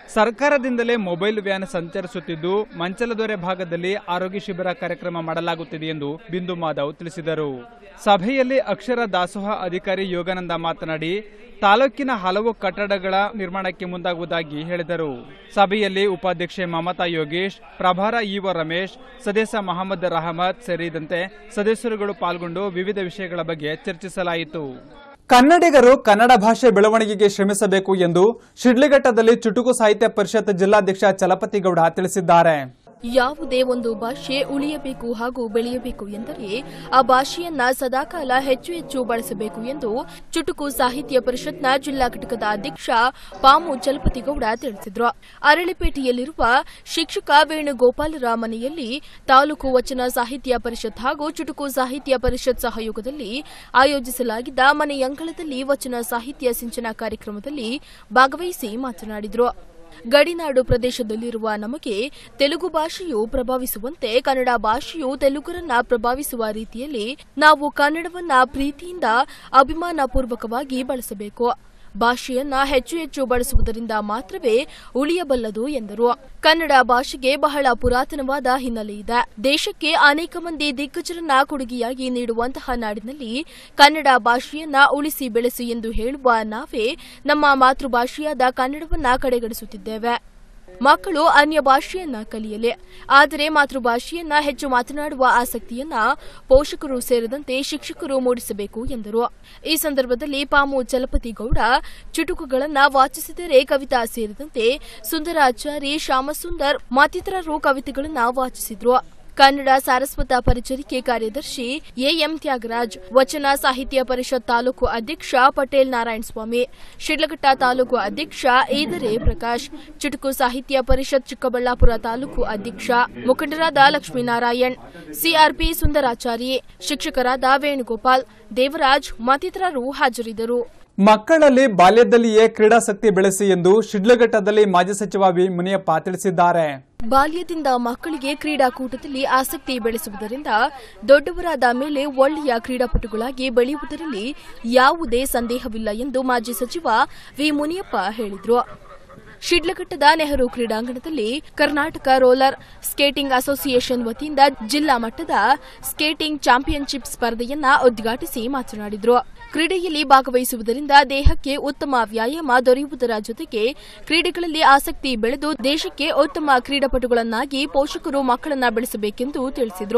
ಸರ್ಕಾರದಿಂದಲೇ ಮೊಬೈಲ್ ವ್ಯಾನ್ ಸಂಚರಿಸುತ್ತಿದ್ದು ಮಂಚಲದೊರೆ ಭಾಗದಲ್ಲಿ ಆರೋಗ್ಯ ಶಿಬಿರ ಕಾರ್ಯಕ್ರಮ ಮಾಡಲಾಗುತ್ತಿದೆ ಎಂದು ಬಿಂದು ಮಾಧವ್ ತಿಳಿಸಿದರು. ಸಭೆಯಲ್ಲಿ ಅಕ್ಷರ ದಾಸೋಹ ಅಧಿಕಾರಿ ಯೋಗಾನಂದ ಮಾತನಾಡಿ ತಾಲೂಕಿನ ಹಲವು ಕಟ್ಟಡಗಳ ನಿರ್ಮಾಣಕ್ಕೆ ಮುಂದಾಗುವುದಾಗಿ ಹೇಳಿದರು. ಸಭೆಯಲ್ಲಿ ಉಪಾಧ್ಯಕ್ಷೆ ಮಮತಾ ಯೋಗೇಶ್, ಪ್ರಭಾರ ಇಒ ರಮೇಶ್, ಸದಸ್ಯ ಮಹಮ್ಮದ್ ರಹಮತ್ ಸೇರಿದಂತೆ ಸದಸ್ಯರುಗಳು ಪಾಲ್ಗೊಂಡು ವಿವಿಧ ವಿಷಯಗಳ ಬಗ್ಗೆ ಚರ್ಚಿಸಲಾಯಿತು. ಕನ್ನಡಿಗರು ಕನ್ನಡ ಭಾಷೆ ಬೆಳವಣಿಗೆಗೆ ಶ್ರಮಿಸಬೇಕು ಎಂದು ಶಿಡ್ಲಘಟ್ಟದಲ್ಲಿ ಚುಟುಕು ಸಾಹಿತ್ಯ ಪರಿಷತ್ ಜಿಲ್ಲಾಧ್ಯಕ್ಷ ಚಲಪತಿಗೌಡ ತಿಳಿಸಿದ್ದಾರೆ. ಯಾವುದೇ ಒಂದು ಭಾಷೆ ಉಳಿಯಬೇಕು ಹಾಗೂ ಬೆಳೆಯಬೇಕು ಎಂದರೆ ಆ ಭಾಷೆಯನ್ನ ಸದಾಕಾಲ ಹೆಚ್ಚು ಹೆಚ್ಚು ಬಳಸಬೇಕು ಎಂದು ಚುಟುಕು ಸಾಹಿತ್ಯ ಪರಿಷತ್ನ ಜಿಲ್ಲಾ ಘಟಕದ ಅಧ್ಯಕ್ಷ ಪಾಮು ಚಲಪತಿಗೌಡ ತಿಳಿಸಿದರು. ಅರಳಿಪೇಟೆಯಲ್ಲಿರುವ ಶಿಕ್ಷಕ ವೇಣುಗೋಪಾಲರ ಮನೆಯಲ್ಲಿ ತಾಲೂಕು ವಚನ ಸಾಹಿತ್ಯ ಪರಿಷತ್ ಹಾಗೂ ಚುಟುಕು ಸಾಹಿತ್ಯ ಪರಿಷತ್ ಸಹಯೋಗದಲ್ಲಿ ಆಯೋಜಿಸಲಾಗಿದ್ದ ಮನೆಯಂಗಳದಲ್ಲಿ ವಚನ ಸಾಹಿತ್ಯ ಸಿಂಚನ ಕಾರ್ಯಕ್ರಮದಲ್ಲಿ ಭಾಗವಹಿಸಿ ಮಾತನಾಡಿದರು. ಗಡಿನಾಡು ಪ್ರದೇಶದಲ್ಲಿರುವ ನಮಗೆ ತೆಲುಗು ಭಾಷೆಯು ಪ್ರಭಾವಿಸುವಂತೆ ಕನ್ನಡ ಭಾಷೆಯು ತೆಲುಗರನ್ನ ಪ್ರಭಾವಿಸುವ ರೀತಿಯಲ್ಲಿ ನಾವು ಕನ್ನಡವನ್ನ ಪ್ರೀತಿಯಿಂದ ಅಭಿಮಾನಪೂರ್ವಕವಾಗಿ ಬಳಸಬೇಕು. ಭಾಷೆಯನ್ನ ಹೆಚ್ಚು ಹೆಚ್ಚು ಬಳಸುವುದರಿಂದ ಮಾತ್ರವೇ ಉಳಿಯಬಲ್ಲದು ಎಂದರು. ಕನ್ನಡ ಭಾಷೆಗೆ ಬಹಳ ಪುರಾತನವಾದ ಹಿನ್ನೆಲೆ ಇದೆ. ದೇಶಕ್ಕೆ ಅನೇಕ ಮಂದಿ ದಿಗ್ಗಜರನ್ನ ಕೊಡುಗೆಯಾಗಿ ನೀಡುವಂತಹ ನಾಡಿನಲ್ಲಿ ಕನ್ನಡ ಭಾಷೆಯನ್ನ ಉಳಿಸಿ ಬೆಳೆಸಿ ಎಂದು ಹೇಳುವ ನಾವೇ ನಮ್ಮ ಮಾತೃಭಾಷೆಯಾದ ಕನ್ನಡವನ್ನ ಕಡೆಗಣಿಸುತ್ತಿದ್ದೇವೆ. ಮಕ್ಕಳು ಅನ್ಯ ಭಾಷೆಯನ್ನ ಕಲಿಯಲಿ, ಆದರೆ ಮಾತೃಭಾಷೆಯನ್ನ ಹೆಚ್ಚು ಮಾತನಾಡುವ ಆಸಕ್ತಿಯನ್ನ ಪೋಷಕರು ಸೇರಿದಂತೆ ಶಿಕ್ಷಕರು ಮೂಡಿಸಬೇಕು ಎಂದರು. ಈ ಸಂದರ್ಭದಲ್ಲಿ ಪಾಮು ಚಲಪತಿಗೌಡ ಚುಟುಕುಗಳನ್ನ ವಾಚಿಸಿದರೆ ಕವಿತಾ ಸೇರಿದಂತೆ ಸುಂದರಾಚಾರಿ, ಶ್ಯಾಮಸುಂದರ್ ಮತ್ತಿತರರು ಕವಿತೆಗಳನ್ನ ವಾಚಿಸಿದ್ರು. ಕನ್ನಡ ಸಾರಸ್ವತ ಪರಿಚರಿಕೆ ಕಾರ್ಯದರ್ಶಿ ಎಎಂ ತ್ಯಾಗರಾಜ್, ವಚನ ಸಾಹಿತ್ಯ ಪರಿಷತ್ ತಾಲೂಕು ಅಧ್ಯಕ್ಷ ಪಟೇಲ್ ನಾರಾಯಣಸ್ವಾಮಿ, ಶಿಡ್ಲಘಟ್ಟ ತಾಲೂಕು ಅಧ್ಯಕ್ಷ ಈದರೆ ಪ್ರಕಾಶ್, ಚುಟುಕು ಸಾಹಿತ್ಯ ಪರಿಷತ್ ಚಿಕ್ಕಬಳ್ಳಾಪುರ ತಾಲೂಕು ಅಧ್ಯಕ್ಷ ಮುಖಂಡರಾದ ಲಕ್ಷ್ಮೀನಾರಾಯಣ್, ಸಿಆರ್ಪಿ ಸುಂದರಾಚಾರಿ, ಶಿಕ್ಷಕರಾದ ವೇಣುಗೋಪಾಲ್, ದೇವರಾಜ್ ಮತ್ತಿತರರು ಹಾಜರಿದ್ದರು. ಮಕ್ಕಳಲ್ಲಿ ಬಾಲ್ಯದಲ್ಲಿಯೇ ಕ್ರೀಡಾಸಕ್ತಿ ಬೆಳೆಸಿ ಎಂದು ಶಿಡ್ಲಘಟ್ಟದಲ್ಲಿ ಮಾಜಿ ಸಚಿವ ವಿ ಮುನಿಯಪ್ಪ ತಿಳಿಸಿದ್ದಾರೆ. ಬಾಲ್ಯದಿಂದ ಮಕ್ಕಳಿಗೆ ಕ್ರೀಡಾಕೂಟದಲ್ಲಿ ಆಸಕ್ತಿ ಬೆಳೆಸುವುದರಿಂದ ದೊಡ್ಡವರಾದ ಮೇಲೆ ಒಳ್ಳೆಯ ಕ್ರೀಡಾಪಟುಗಳಾಗಿ ಬೆಳೆಯುವುದರಲ್ಲಿ ಯಾವುದೇ ಸಂದೇಹವಿಲ್ಲ ಎಂದು ಮಾಜಿ ಸಚಿವ ವಿ ಮುನಿಯಪ್ಪ ಹೇಳಿದರು. ಶಿಡ್ಲಘಟ್ಟದ ನೆಹರು ಕ್ರೀಡಾಂಗಣದಲ್ಲಿ ಕರ್ನಾಟಕ ರೋಲರ್ ಸ್ಕೇಟಿಂಗ್ ಅಸೋಸಿಯೇಷನ್ ವತಿಯಿಂದ ಜಿಲ್ಲಾ ಮಟ್ಟದ ಸ್ಕೇಟಿಂಗ್ ಚಾಂಪಿಯನ್ಶಿಪ್ ಸ್ಪರ್ಧೆಯನ್ನ ಉದ್ಘಾಟಿಸಿ ಮಾತನಾಡಿದರು. ಕ್ರೀಡೆಯಲ್ಲಿ ಭಾಗವಹಿಸುವುದರಿಂದ ದೇಹಕ್ಕೆ ಉತ್ತಮ ವ್ಯಾಯಾಮ ದೊರೆಯುವುದರ ಜೊತೆಗೆ ಕ್ರೀಡೆಗಳಲ್ಲಿ ಆಸಕ್ತಿ ಬೆಳೆದು ದೇಶಕ್ಕೆ ಉತ್ತಮ ಕ್ರೀಡಾಪಟುಗಳನ್ನಾಗಿ ಪೋಷಕರು ಮಕ್ಕಳನ್ನ ಬೆಳೆಸಬೇಕೆಂದು ತಿಳಿಸಿದರು.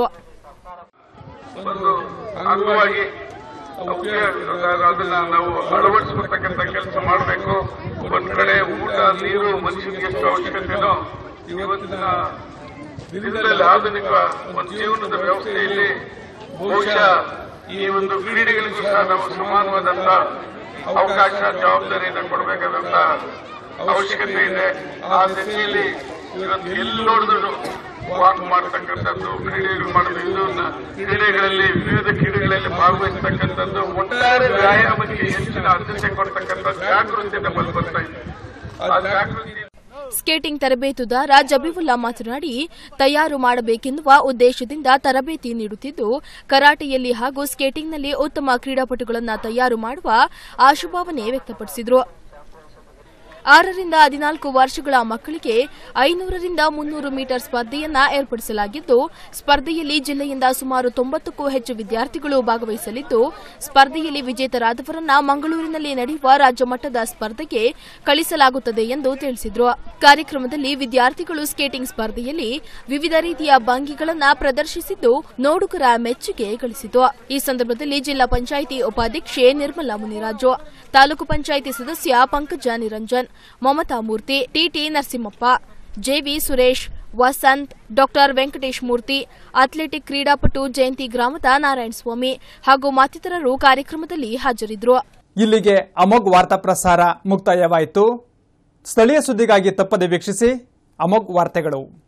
ಅದನ್ನ ನಾವು ಅಳವಡಿಸತಕ್ಕಂಥ ಕೆಲಸ ಮಾಡಬೇಕು. ಒಂದ್ ಕಡೆ ಊಟ, ನೀರು ಮನುಷ್ಯನಿಗೆ ಎಷ್ಟು ಅವಶ್ಯಕತೆನೋ ಇವತ್ತಿನ ದಿನದಲ್ಲಿ ಆಧುನಿಕ ಒಂದು ಜೀವನದ ವ್ಯವಸ್ಥೆಯಲ್ಲಿ ಬಹುಶಃ ಈ ಒಂದು ಕ್ರೀಡೆಗಳಿಗೂ ಸಹ ನಾವು ಸಮಾನವಾದಂತ ಅವಕಾಶ, ಜವಾಬ್ದಾರಿಯನ್ನು ಕೊಡಬೇಕಾದಂತ ಅವಶ್ಯಕತೆ ಇದೆ. ಆ ದಿಶೆಯಲ್ಲಿ ಇವತ್ತು ಎಲ್ಲಿ ನೋಡಿದ್ರು ವಾಕ್ ಮಾಡತಕ್ಕಂಥದ್ದು, ಕ್ರೀಡೆಗಳು ಮಾಡೋದು, ಕ್ರೀಡೆಗಳಲ್ಲಿ ವಿವಿಧ ಕ್ರೀಡೆಗಳಲ್ಲಿ ಭಾಗವಹಿಸತಕ್ಕಂಥದ್ದು, ಒಟ್ಟಾರೆ ವ್ಯಾಯಾಮಕ್ಕೆ ಹೆಚ್ಚಿನ ಆದ್ಯತೆ ಕೊಡ್ತಕ್ಕಂಥ ಜಾಗೃತಿ ನಮ್ಮಲ್ಲಿ ಬರ್ತಾ ಇದೆ. ಆ ಜಾಗೃತಿ ಸ್ಕೇಟಿಂಗ್ ತರಬೇತುದಾರ ಜಬೀವುಲ್ಲಾ ಮಾತನಾಡಿ, ತಯಾರು ಮಾಡಬೇಕೆನ್ನುವ ಉದ್ದೇಶದಿಂದ ತರಬೇತಿ ನೀಡುತ್ತಿದ್ದು ಕರಾಟೆಯಲ್ಲಿ ಹಾಗೂ ಸ್ಕೇಟಿಂಗ್ನಲ್ಲಿ ಉತ್ತಮ ಕ್ರೀಡಾಪಟುಗಳನ್ನು ತಯಾರು ಮಾಡುವ ಆಶಾಭಾವನೆ ವ್ಯಕ್ತಪಡಿಸಿದರು. 6 ರಿಂದ 14 ವರ್ಷಗಳ ಮಕ್ಕಳಿಗೆ 500 ರಿಂದ 300 ಮೀಟರ್ ಸ್ಪರ್ಧೆಯನ್ನ ಏರ್ಪಡಿಸಲಾಗಿದ್ದು, ಸ್ಪರ್ಧೆಯಲ್ಲಿ ಜಿಲ್ಲೆಯಿಂದ ಸುಮಾರು 90ಕ್ಕೂ ಹೆಚ್ಚು ವಿದ್ಯಾರ್ಥಿಗಳು ಭಾಗವಹಿಸಲಿದ್ದು, ಸ್ಪರ್ಧೆಯಲ್ಲಿ ವಿಜೇತರಾದವರನ್ನ ಮಂಗಳೂರಿನಲ್ಲಿ ನಡೆಯುವ ರಾಜ್ಯ ಮಟ್ಟದ ಸ್ಪರ್ಧೆಗೆ ಕಳಿಸಲಾಗುತ್ತದೆ ಎಂದು ತಿಳಿಸಿದರು. ಕಾರ್ಯಕ್ರಮದಲ್ಲಿ ವಿದ್ಯಾರ್ಥಿಗಳು ಸ್ಕೇಟಿಂಗ್ ಸ್ಪರ್ಧೆಯಲ್ಲಿ ವಿವಿಧ ರೀತಿಯ ಭಂಗಿಗಳನ್ನು ಪ್ರದರ್ಶಿಸಿದ್ದು ನೋಡುಗರ ಮೆಚ್ಚುಗೆ ಗಳಿಸಿತು. ಈ ಸಂದರ್ಭದಲ್ಲಿ ಜಿಲ್ಲಾ ಪಂಚಾಯಿತಿ ಉಪಾಧ್ಯಕ್ಷೆ ನಿರ್ಮಲಾ ಮುನಿರಾಜು, ತಾಲೂಕು ಪಂಚಾಯಿತಿ ಸದಸ್ಯ Pankaja Niranjan, Mamata Murthy, TT Narasimhappa, JV Suresh, Vasanth, doctor Venkatesh Murthy, athletic ಕ್ರೀಡಾಪಟು ಜಯಂತಿ ಗ್ರಾಮದ ನಾರಾಯಣಸ್ವಾಮಿ ಹಾಗೂ ಮತ್ತಿತರರು ಕಾರ್ಯಕ್ರಮದಲ್ಲಿ ಹಾಜರಿದ್ದರು. ಇಲ್ಲಿಗೆ ಅಮೋಘ್ ವಾರ್ತಾ ಪ್ರಸಾರ ಮುಕ್ತಾಯವಾಯಿತು. ಸ್ಥಳೀಯ ಸುದ್ದಿಗಾಗಿ ತಪ್ಪದೆ ವೀಕ್ಷಿಸಿ ಅಮೋಘ್ ವಾರ್ತೆಗಳು.